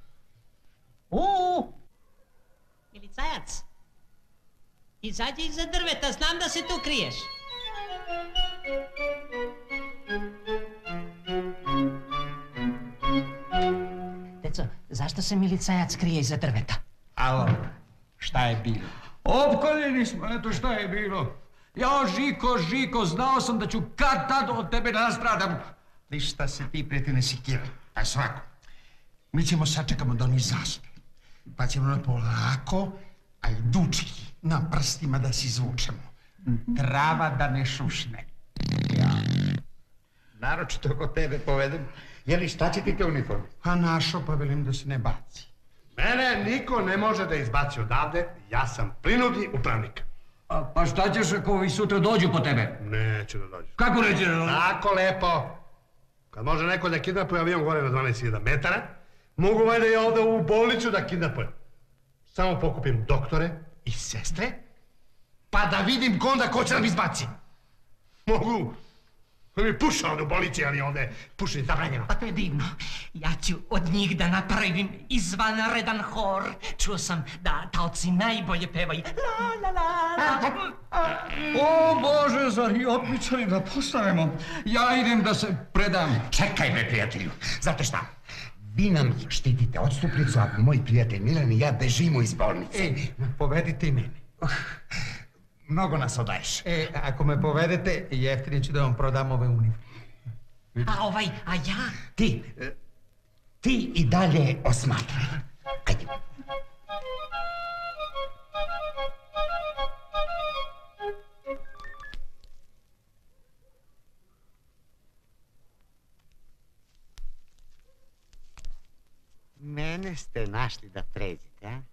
Milicajac, izađi iza drveta, znam da se tu kriješ. Deco, zašto se milicajac krije iza drveta? Alo, šta je bilo? Opkoljeni smo, eto šta je bilo. Ja, Žiko, znao sam da ću kad tad od tebe nastradam. Ništa se ti, prijatelj, ne sikiraj. A svako, mi ćemo sačekamo da oni zaspe. Pa ćemo na polako, ali dučki, na prstima da se izvučemo. Trava da ne šušne. Naročito kod tebe povedem. Jeli, šta će ti te uniforme? A našo, pa velim da se ne baci. Mene niko ne može da izbaci odavde, ja sam prinudni upravnik. Pa šta ćeš ako ovi sutra dođu po tebe? Neće da dođu. Kako neće da dođu? Tako lepo. Kad može neko da kidnapuje avion gore na 12.000 metara, mogu valjda ja ovdje u bolnicu da kidnapujem. Samo pokupim doktore i sestre, pa da vidim onda ko će nam izbaci. Mogu. Mi puša ovdje u bolnici, ali ovdje pušenje zabranjeno. Pa to je divno. Ja ću od njih da napravim izvanredan hor. Čuo sam da taoci najbolje pevaju. La, la, la, la. O Bože, zar i otmičali da postanemo? Ja idem da se predam. Čekaj bre, prijatelju. Znate šta? Vi nam štitite odstupnicu, a moj prijatelj Milan i ja bežimo iz bolnice. Povedite i mene. Mnogo nas odaješ. Ako me povedete, jeftinije ću da vam prodam ove uniforme. A ja? Ti i dalje osmatraj. Ajde. Mene ste našli da pređete, a?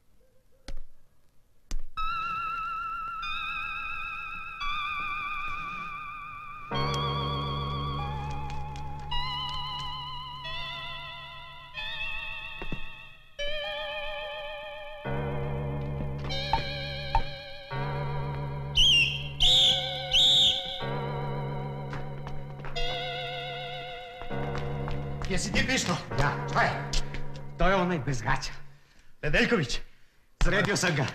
Jesi ti pištol? Ja, šta je? To je onaj bez gaća. Nedeljković, sredio sam ga.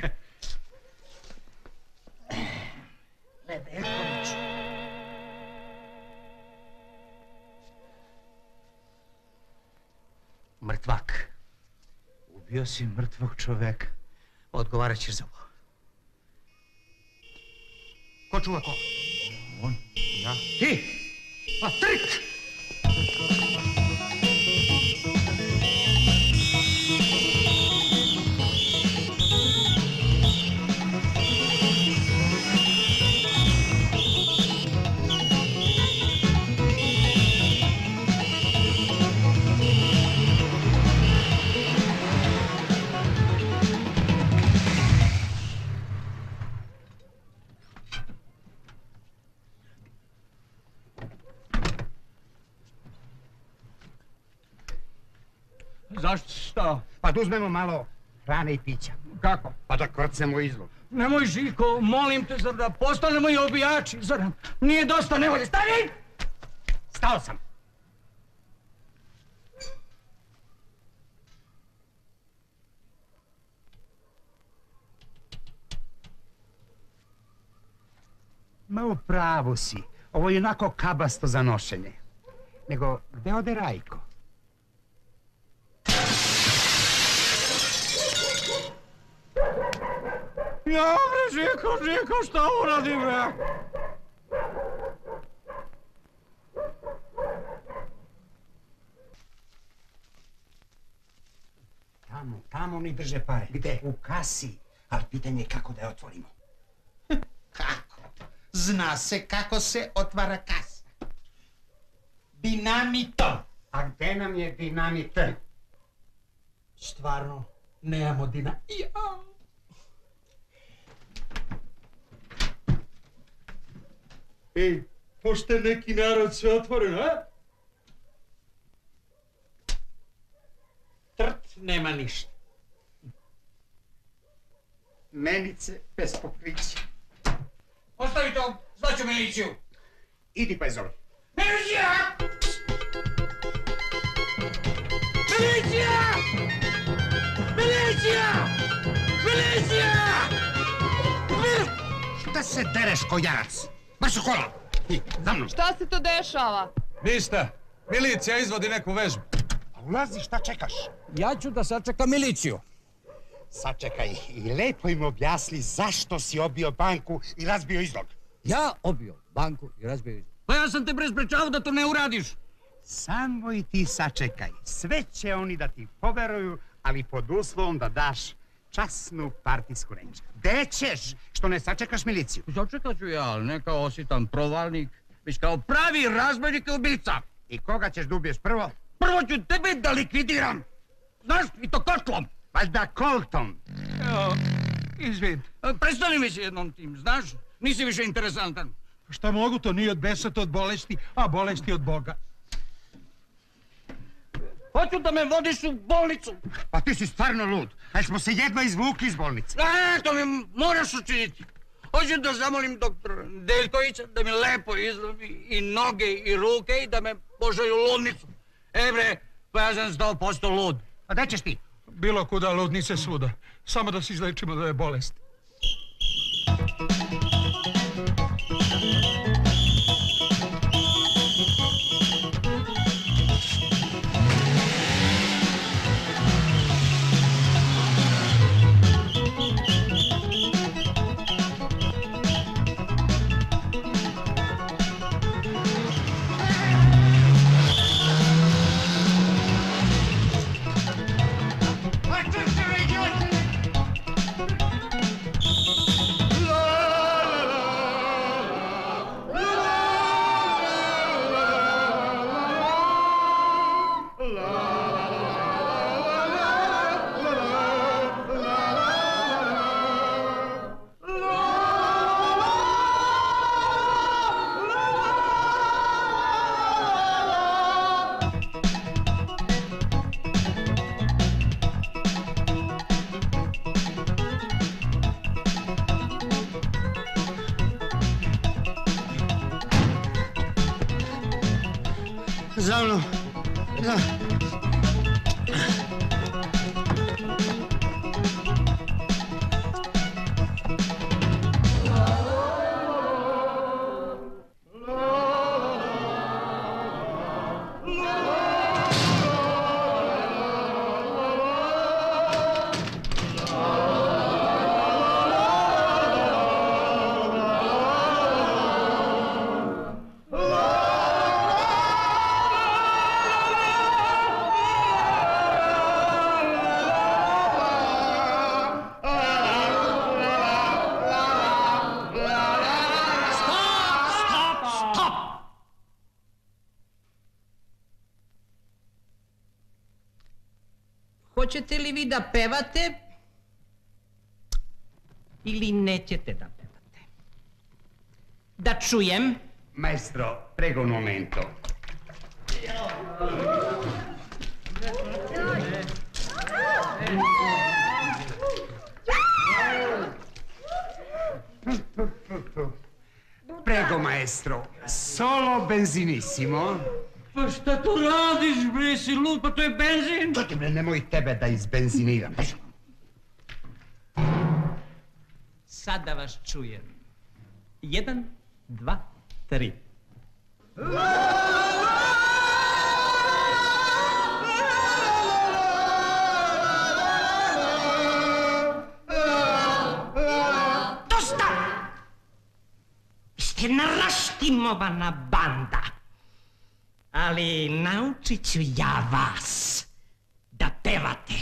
Nedeljković. Mrtvak. Ubio si mrtvog čoveka. Odgovarat ćeš za ovo. Ko čuva ko? On. Ja. Ti! Pa trik! Zašto si stao? Pa da uzmemo malo hrane i pića. Kako? Pa da krcemo izlog. Nemoj, Žiko, molim te, zar da postanemo i obijači? Zar nam nije dosta nevolje? Stani! Stao sam. Ma u pravu si. Ovo je onako kabasto za nošenje. Nego, gde ode Rajko? Ja, bre, Žiko, šta uradim, bre? Tamo mi drže pare. Gde? U kasi. Ali pitanje je kako da je otvorimo. Kako? Zna se kako se otvara kasa. Dinamitom. A gde nam je dinamit? Stvarno, nemamo dinamit. Ej, pošto je neki narod sve otvoren, a? Trt nema ništa. Menice bez pokrića. Ostavi to, zvaću miliciju. Idi pa je zove. Milicija! Milicija! Milicija! Milicija! Šta se dereš ko jarac? Baš u kola! I, za mnom! Šta se to dešava? Ništa. Milicija izvodi neku vežbu. A ulazi, šta čekaš? Ja ću da sačekam miliciju. Sačekaj i lepo im objasni zašto si obio banku i razbio izlog. Ja obio banku i razbio izlog. Pa ja sam te sprečavao da to ne uradiš. Samo i ti sačekaj. Sve će oni da ti poveruju, ali pod uslovom da daš časnu partijsku reč. Gde ćeš što ne sačekaš miliciju? Sačekat ću ja, ali ne kao ositan provalnik, već kao pravi razbojnik i ubica. I koga ćeš da ubiješ prvo? Prvo ću tebe da likvidiram. Znaš, i to kotlom. Valjda koltom. Evo, izvin. Prestani mi se jednom tim, znaš? Nisi više interesantan. Šta mogu, to nije od besa, to od bolesti, a bolesti od Boga. Hoću da me vodiš u bolnicu. Pa ti si stvarno lud. Ali smo se jedva izvukli iz bolnice. To mi moraš učiniti. Hoću da zamolim doktora Deljkovića da mi lepo izlomi i noge i ruke i da me pošalju u ludnicu. Bre, pa ja sam 100% lud. A gde ćeš ti? Bilo kuda, ludnice svuda. Samo da se izlečimo da je bolest. Za mnom. Hoćete li vi da pevate ili nećete da pevate? Da čujem. Maestro, prego un momento. Prego, maestro. Solo benzinissimo. Pa šta to radiš, bre, si lud, pa to je benzin. Čuti, bre, nemoj tebe da izbenziniram. Sad da vas čujem. 1, 2, 3. Dosta! Vi ste naraštimovana banda. Ali naučit ću ja vas da pevate.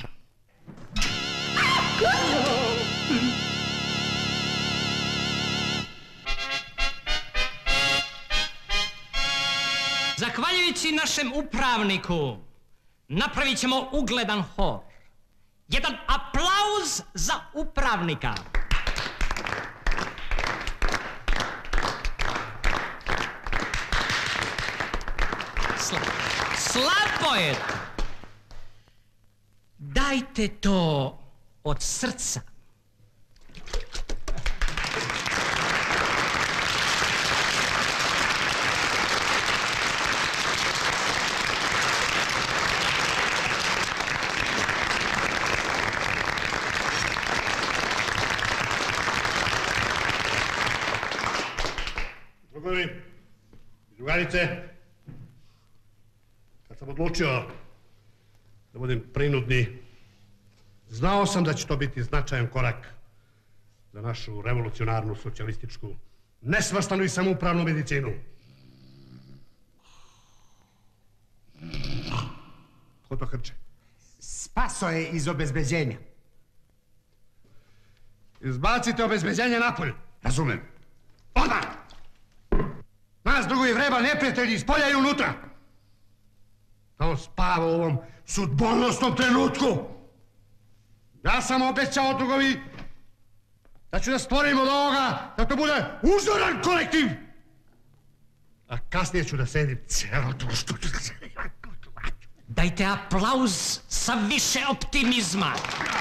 Zahvaljujući našem upravniku napravit ćemo ugledan hor. Jedan aplauz za upravnika. Slabo je. Dajte to od srca. Drugovi, drugarice, kad sam odlučio da budem prinudni, znao sam da će to biti značajan korak za našu revolucionarnu, socijalističku, nesvrstanu i samoupravnu medicinu. Ko to hrče? Spaso je iz obezbeđenja. Izbacite obezbeđenje napolje. Razumem. Odmah! Nas drugovi vreba neprijatelji iz polja i unutra. Da on spava u ovom sudbonosnom trenutku. Ja sam obećao drugovi da ću da stvorim od ovoga da to bude uzoran kolektiv. A kasnije ću da sedim cijelo društvo. Dajte aplauz sa više optimizma.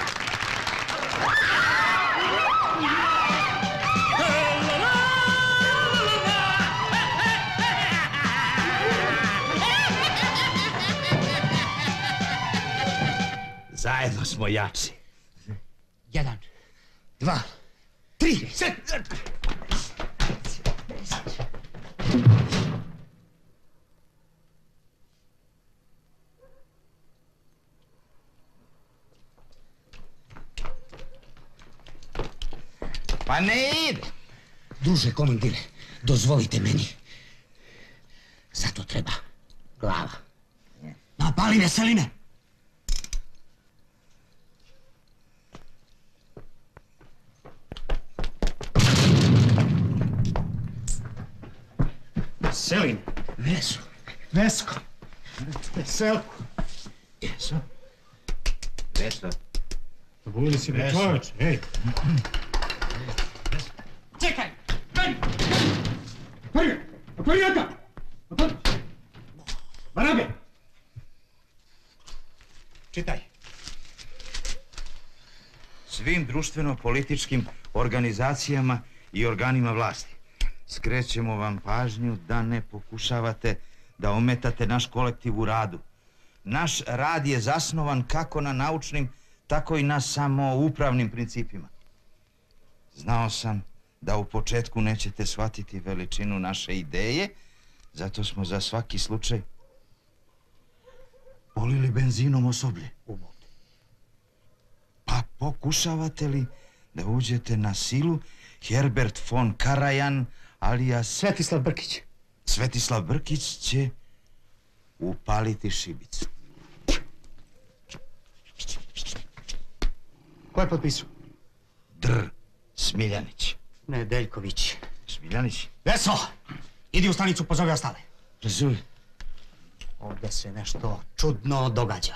Zajedno smo jači. 1, 2, 3, set! Pa ne ide. Druže komandire, dozvolite meni. Zato treba glava. Napali veseline! Selin. Vesko. Vesko. Veselko. Jesu. Veso. Zabuli si me čovječ, ej. Čekaj! Otvori jaka! Otvori! Barabe! Čitaj. Svim društveno-političkim organizacijama i organima vlasti skrećemo vam pažnju da ne pokušavate da ometate naš kolektiv u radu. Naš rad je zasnovan kako na naučnim, tako i na samoupravnim principima. Znao sam da u početku nećete shvatiti veličinu naše ideje, zato smo za svaki slučaj polili benzinom osoblje. Pa pokušavate li da uđete na silu Herbert von Karajan alias Svetislav Brkić. Svetislav Brkić će upaliti šibicu. Ko je potpisao? Dr. Smiljanić. Nedeljković. Smiljanić? Veso! Idi u stanicu, pozovi ostale. Razumim. Ovdje se nešto čudno događa.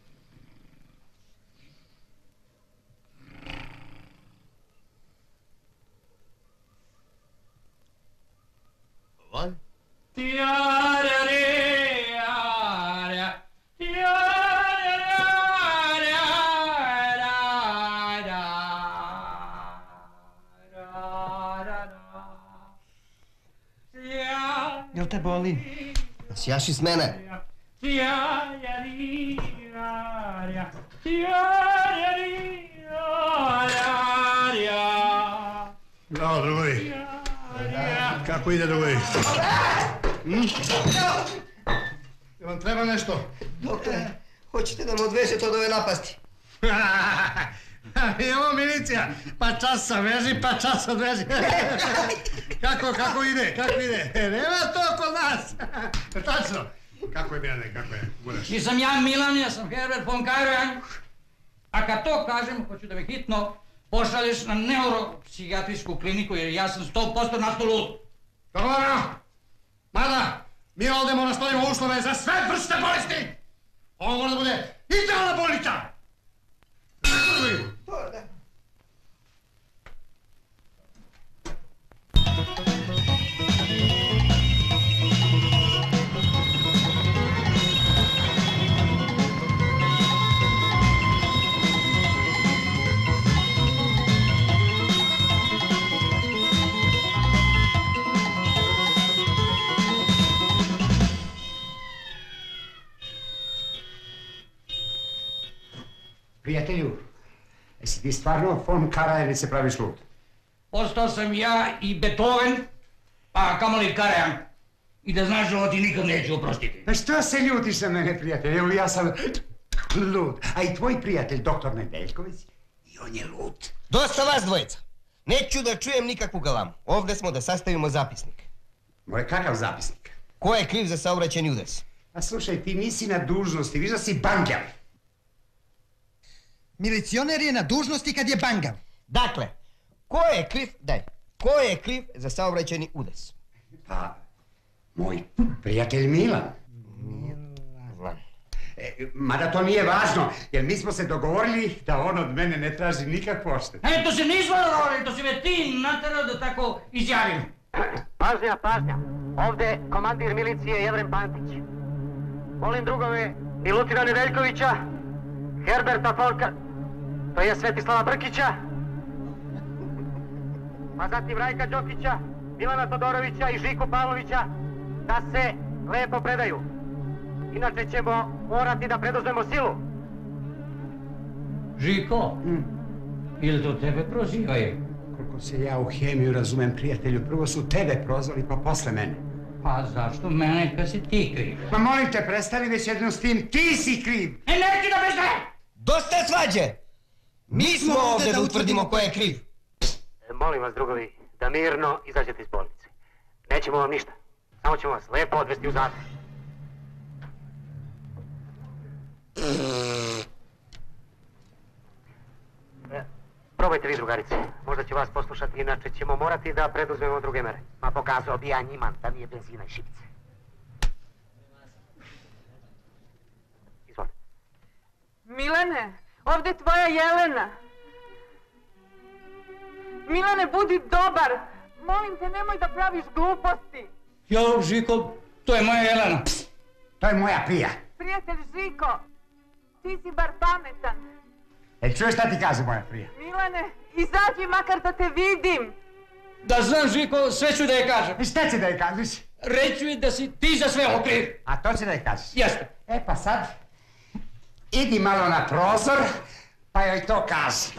What? Jel te boli? Sjaši s mene. Bravo, drugovi. Kako ide, drugovi? Jel vam treba nešto? Doktore, hoćete da me odvežete od ove napasti? Evo milicija, pa čas sam veži, pa čas odveži. Kako ide, kako ide? Nema to kod nas. Tačno. Kako je, Mijane, kako je? Budeš. Nisam ja Milan, ja sam Herbert von Karajan. A kad to kažem, hoću da me hitno pošalješ na neuropsihijatrijsku kliniku jer ja sam 100% na to lud. Dobro, mada, Mi ovdje moramo stvorimo uslove za sve vrste bolesti. Ovo mora da bude idealna bolnica. Prijatelju, jesi ti stvarno von Karajan ili se praviš lud? Ostao sam ja i Beethoven, a kamoli Karajan. I da znaš, ovo ti nikad neću oprostiti. Pa što se ljutiš na mene, prijatelj? Evo ja sam lud. A i tvoj prijatelj, doktor Nedeljković, i on je lud. Dosta vas dvojica. Neću da čujem nikakvu galamu. Ovdje smo da sastavimo zapisnik. More, kakav zapisnik? Ko je kriv za saobraćajni udes? A slušaj, ti nisi na dužnosti, viš da si bangar. Milicioner je na dužnosti kad je bangav. Dakle, ko je kriv za saobraćajni udes? Pa, moj prijatelj Milan. Mada to nije važno, jer mi smo se dogovorili da on od mene ne traži nikakvu odštetu. To se nismo dogovorili, to si me ti naterao da tako izjavim. Pažnja, pažnja. Ovdje komandir milicije Jevren Pantić. Molim drugove Milutina Nedeljkovića, Herberta Folka, to je Svetislava Brkića, pa zatim Rajka Đokića, Milana Todorovića i Žiku Pavlovića da se lepo predaju. Inače ćemo morati da preduzmemo silu. Žiko, ili to tebe prozivaju? Koliko se ja u hemiju razumem, prijatelju, prvo su tebe prozvali, pa posle mene. Pa zašto mene kad si ti kriv? Ma molim te, prestani već jednom s tim, ti si kriv! Neći da prestane! Dosta svađe! Mi smo ovdje da utvrdimo ko je kriv. Molim vas, drugovi, da mirno izađete iz bolnice. Nećemo vam ništa. Samo ćemo vas lepo odvesti u zatvor. Probajte vi, drugarice. Možda će vas poslušati, inače ćemo morati da preduzmemo druge mere. Ma pokazao bi ja njima da nije benzina i šibice. Izvolite. Milane, ovdje je tvoja Jelena. Milane, budi dobar. Molim te, nemoj da praviš gluposti. Jo, Žiko, to je moja Jelena. To je moja prija. Prijatelj Žiko, ti si bar pametan. Čuješ šta ti kaže moja prija? Milane, izađi makar da te vidim. Da znam, Žiko, sve ću da je kažem. Šta će da je kažeš? Reću je da si ti za sve okriv. A to će da je kažeš? Jeste. E pa sad, idi malo na prozor, pa joj to kaži.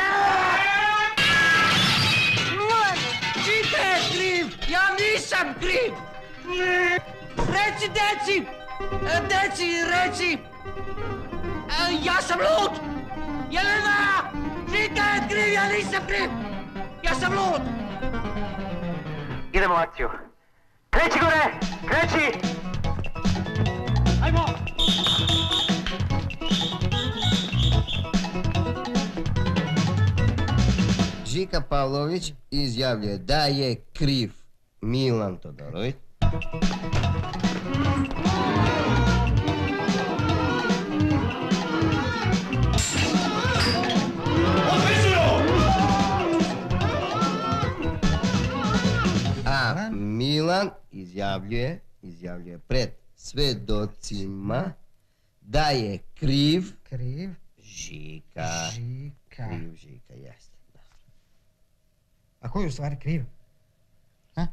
Milane! Žika je kriv, ja nisam kriv. Reci, deci, reci. Ja sam lud. Jelena! Žika je kriv, ja nisam kriv! Ja sam lud! Idemo u akciju. Kreći gore! Kreći! Ajmo! Žika Pavlović izjavljuje da je kriv Milan Todorović. A Milan izjavljuje pred svedocima da je kriv Žika. Kriv Žika, jeste. Da. A ko je u stvari kriv? Ha?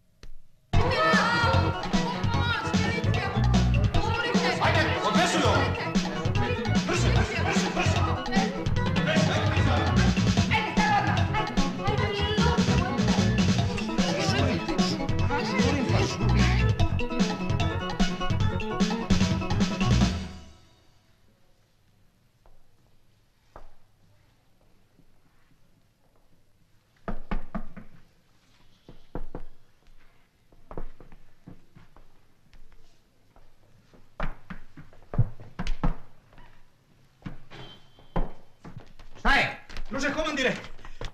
Ajde, odnesu joj! Brže!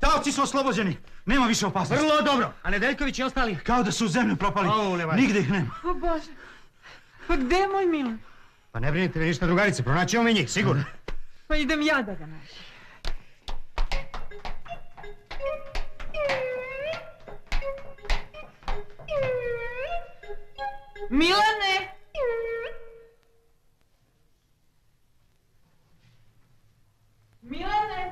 Taoci su oslobođeni. Nema više opasnosti. Vrlo dobro. A Nedeljković i ostali? Kao da su u zemlju propali. Nigde ih nema. O Bože, pa gde je moj Milan? Pa ne brinite vi ništa, drugarice, pronaćemo mi njih, sigurno. Pa idem ja da ga nađem. Milane! Milane!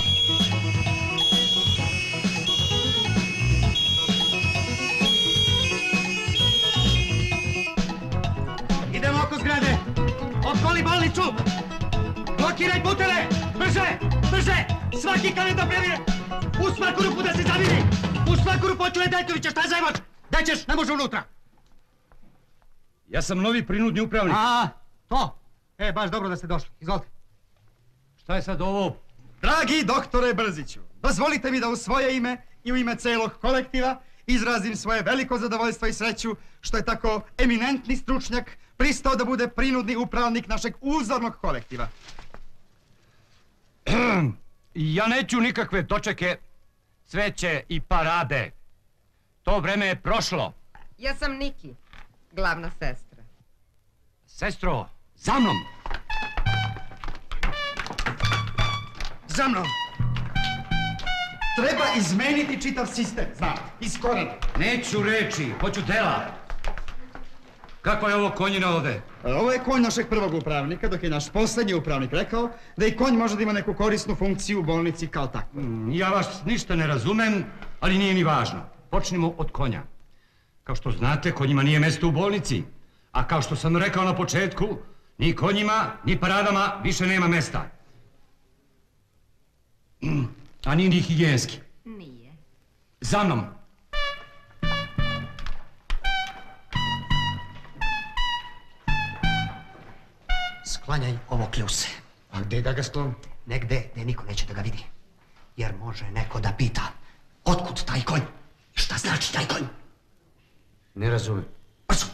Idemo oko zgrade. Opkoli bolnicu. Blokiraj puteve. Brže, brže. Svaki kamen da previre. U svaku rupu da se zaviri. U svaku rupoću Nedeljkovića, šta zajmoć? Gde ćeš, ne može unutra. Ja sam novi prinudni upravnik. To. Baš dobro da ste došli. Izvolite. Šta je sad ovo? Dragi doktore Brziću, dozvolite mi da u svoje ime i u ime celog kolektiva izrazim svoje veliko zadovoljstvo i sreću što je tako eminentni stručnjak pristao da bude prinudni upravnik našeg uzornog kolektiva. Ja neću nikakve dočeke, cveće i parade. To vreme je prošlo. Ja sam Niki, glavna sestra. Sestro, za mnom! Za mnom! Treba izmeniti čitav sistem, znam, iz korena. Neću reči, hoću dela. Kako je ovo konjina ovde? Ovo je konj našeg prvog upravnika, dok je naš poslednji upravnik rekao da i konj može da ima neku korisnu funkciju u bolnici kao takvu. Ja vas ništa ne razumem, ali nije ni važno. Počnimo od konja. Kao što znate, konjima nije mesto u bolnici. A kao što sam rekao na početku, ni konjima, ni paradama više nema mesta. A nije ni higijenski. Nije. Za mnom. Sklanjaj ovo kljuse. A gde da ga sklon? Negde gde niko neće da ga vidi. Jer može neko da pita otkud taj konj i šta znači taj konj. Ne razumem. Brzo!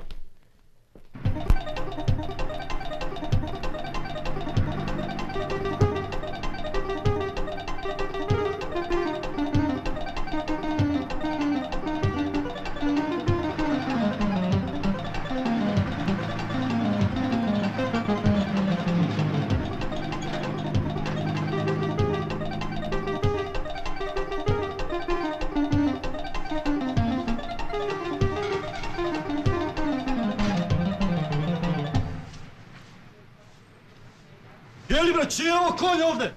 Jeli bre, čiji je ovo konj ovde?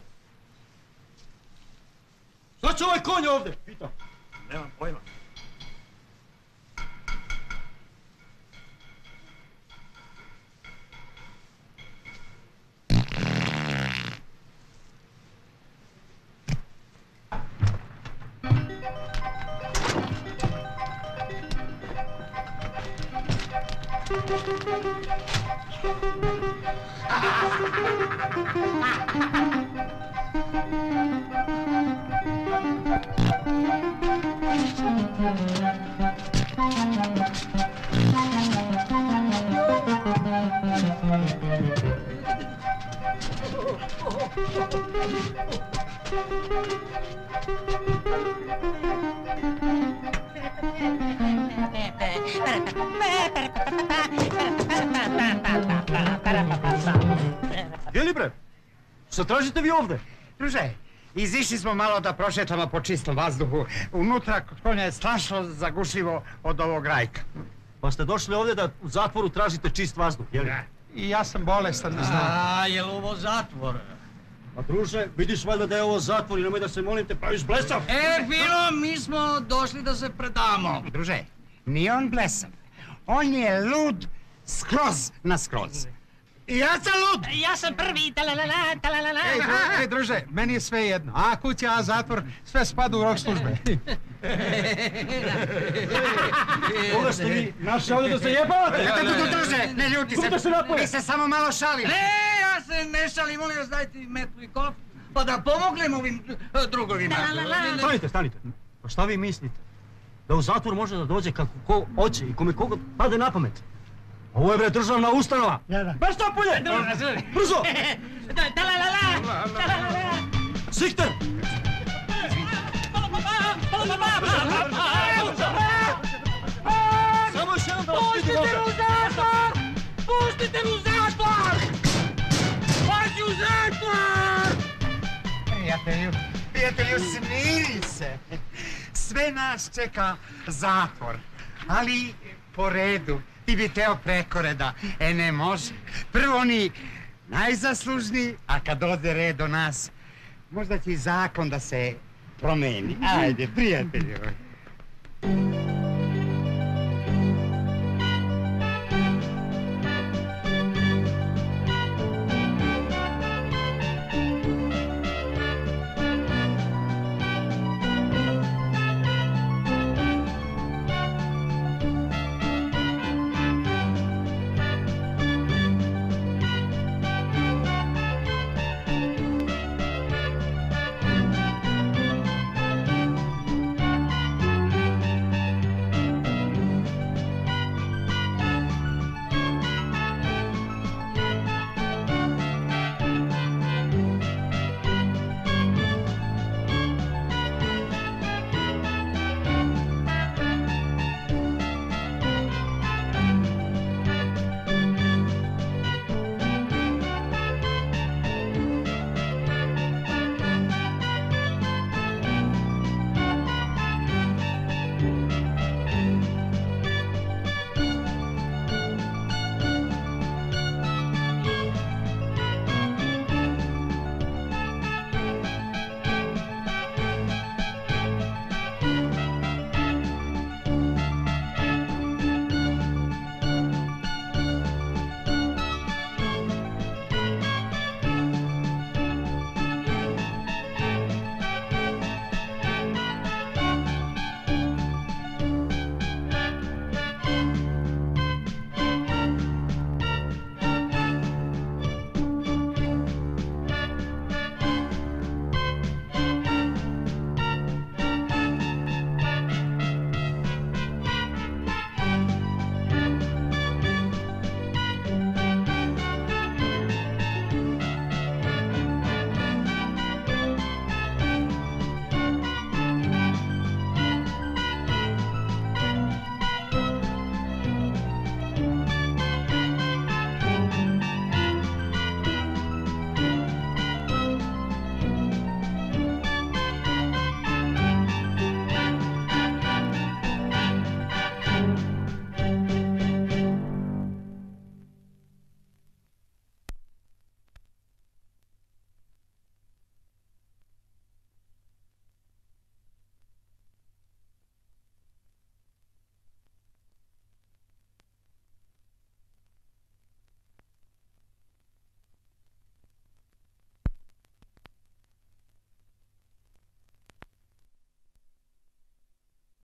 Šta će ovaj konj ovde? Pitam. Nemam pojma. Jeli bre? Šta tražite vi ovde? Druže, izišli smo malo da prošetamo po čistom vazduhu. Unutra kod konja je strašno zagušljivo od ovog rajka. Pa ste došli ovde da u zatvoru tražite čist vazduh, jel? I ja sam bolestan, ne znam. Jel ovo zatvor? A druže, vidiš valjda da je ovo zatvor i nemoj da se molim te praviš blesav. Filo, mi smo došli da se predamo. Druže, nije on blesav. On je lud skroz na skroz. I ja sam lud! Ja sam prvi, talalala, talalala. Ej, druže, meni je sve jedno. A kuća, a zatvor, sve spada u rok službe. Koga ste vi naši ovdje da se jebavate? Druže, ne ljuti se, mi se samo malo šalimo. Ne, ja se ne šalim, molim vas dajte metlu i kof, pa da pomognem ovim drugovima. Stanite. Pa šta vi mislite? Da u zatvor može da dođe kako ko hoće i kome koga pade na pamet? Ovo je bre državna ustanova! Baš to pulje! Brzo! Sikter! Samo još jednom da vas vidim ovdje! Pustite me u zatvor! Pustite me u zatvor! Pazi u zatvor! Prijatelju, smiri se. Sve nas čeka zatvor, ali po redu. Ti bi teo preko reda. Ne može. Prvo oni najzaslužniji, a kad ode red do nas, možda će i zakon da se promeni. Ajde, prijatelju.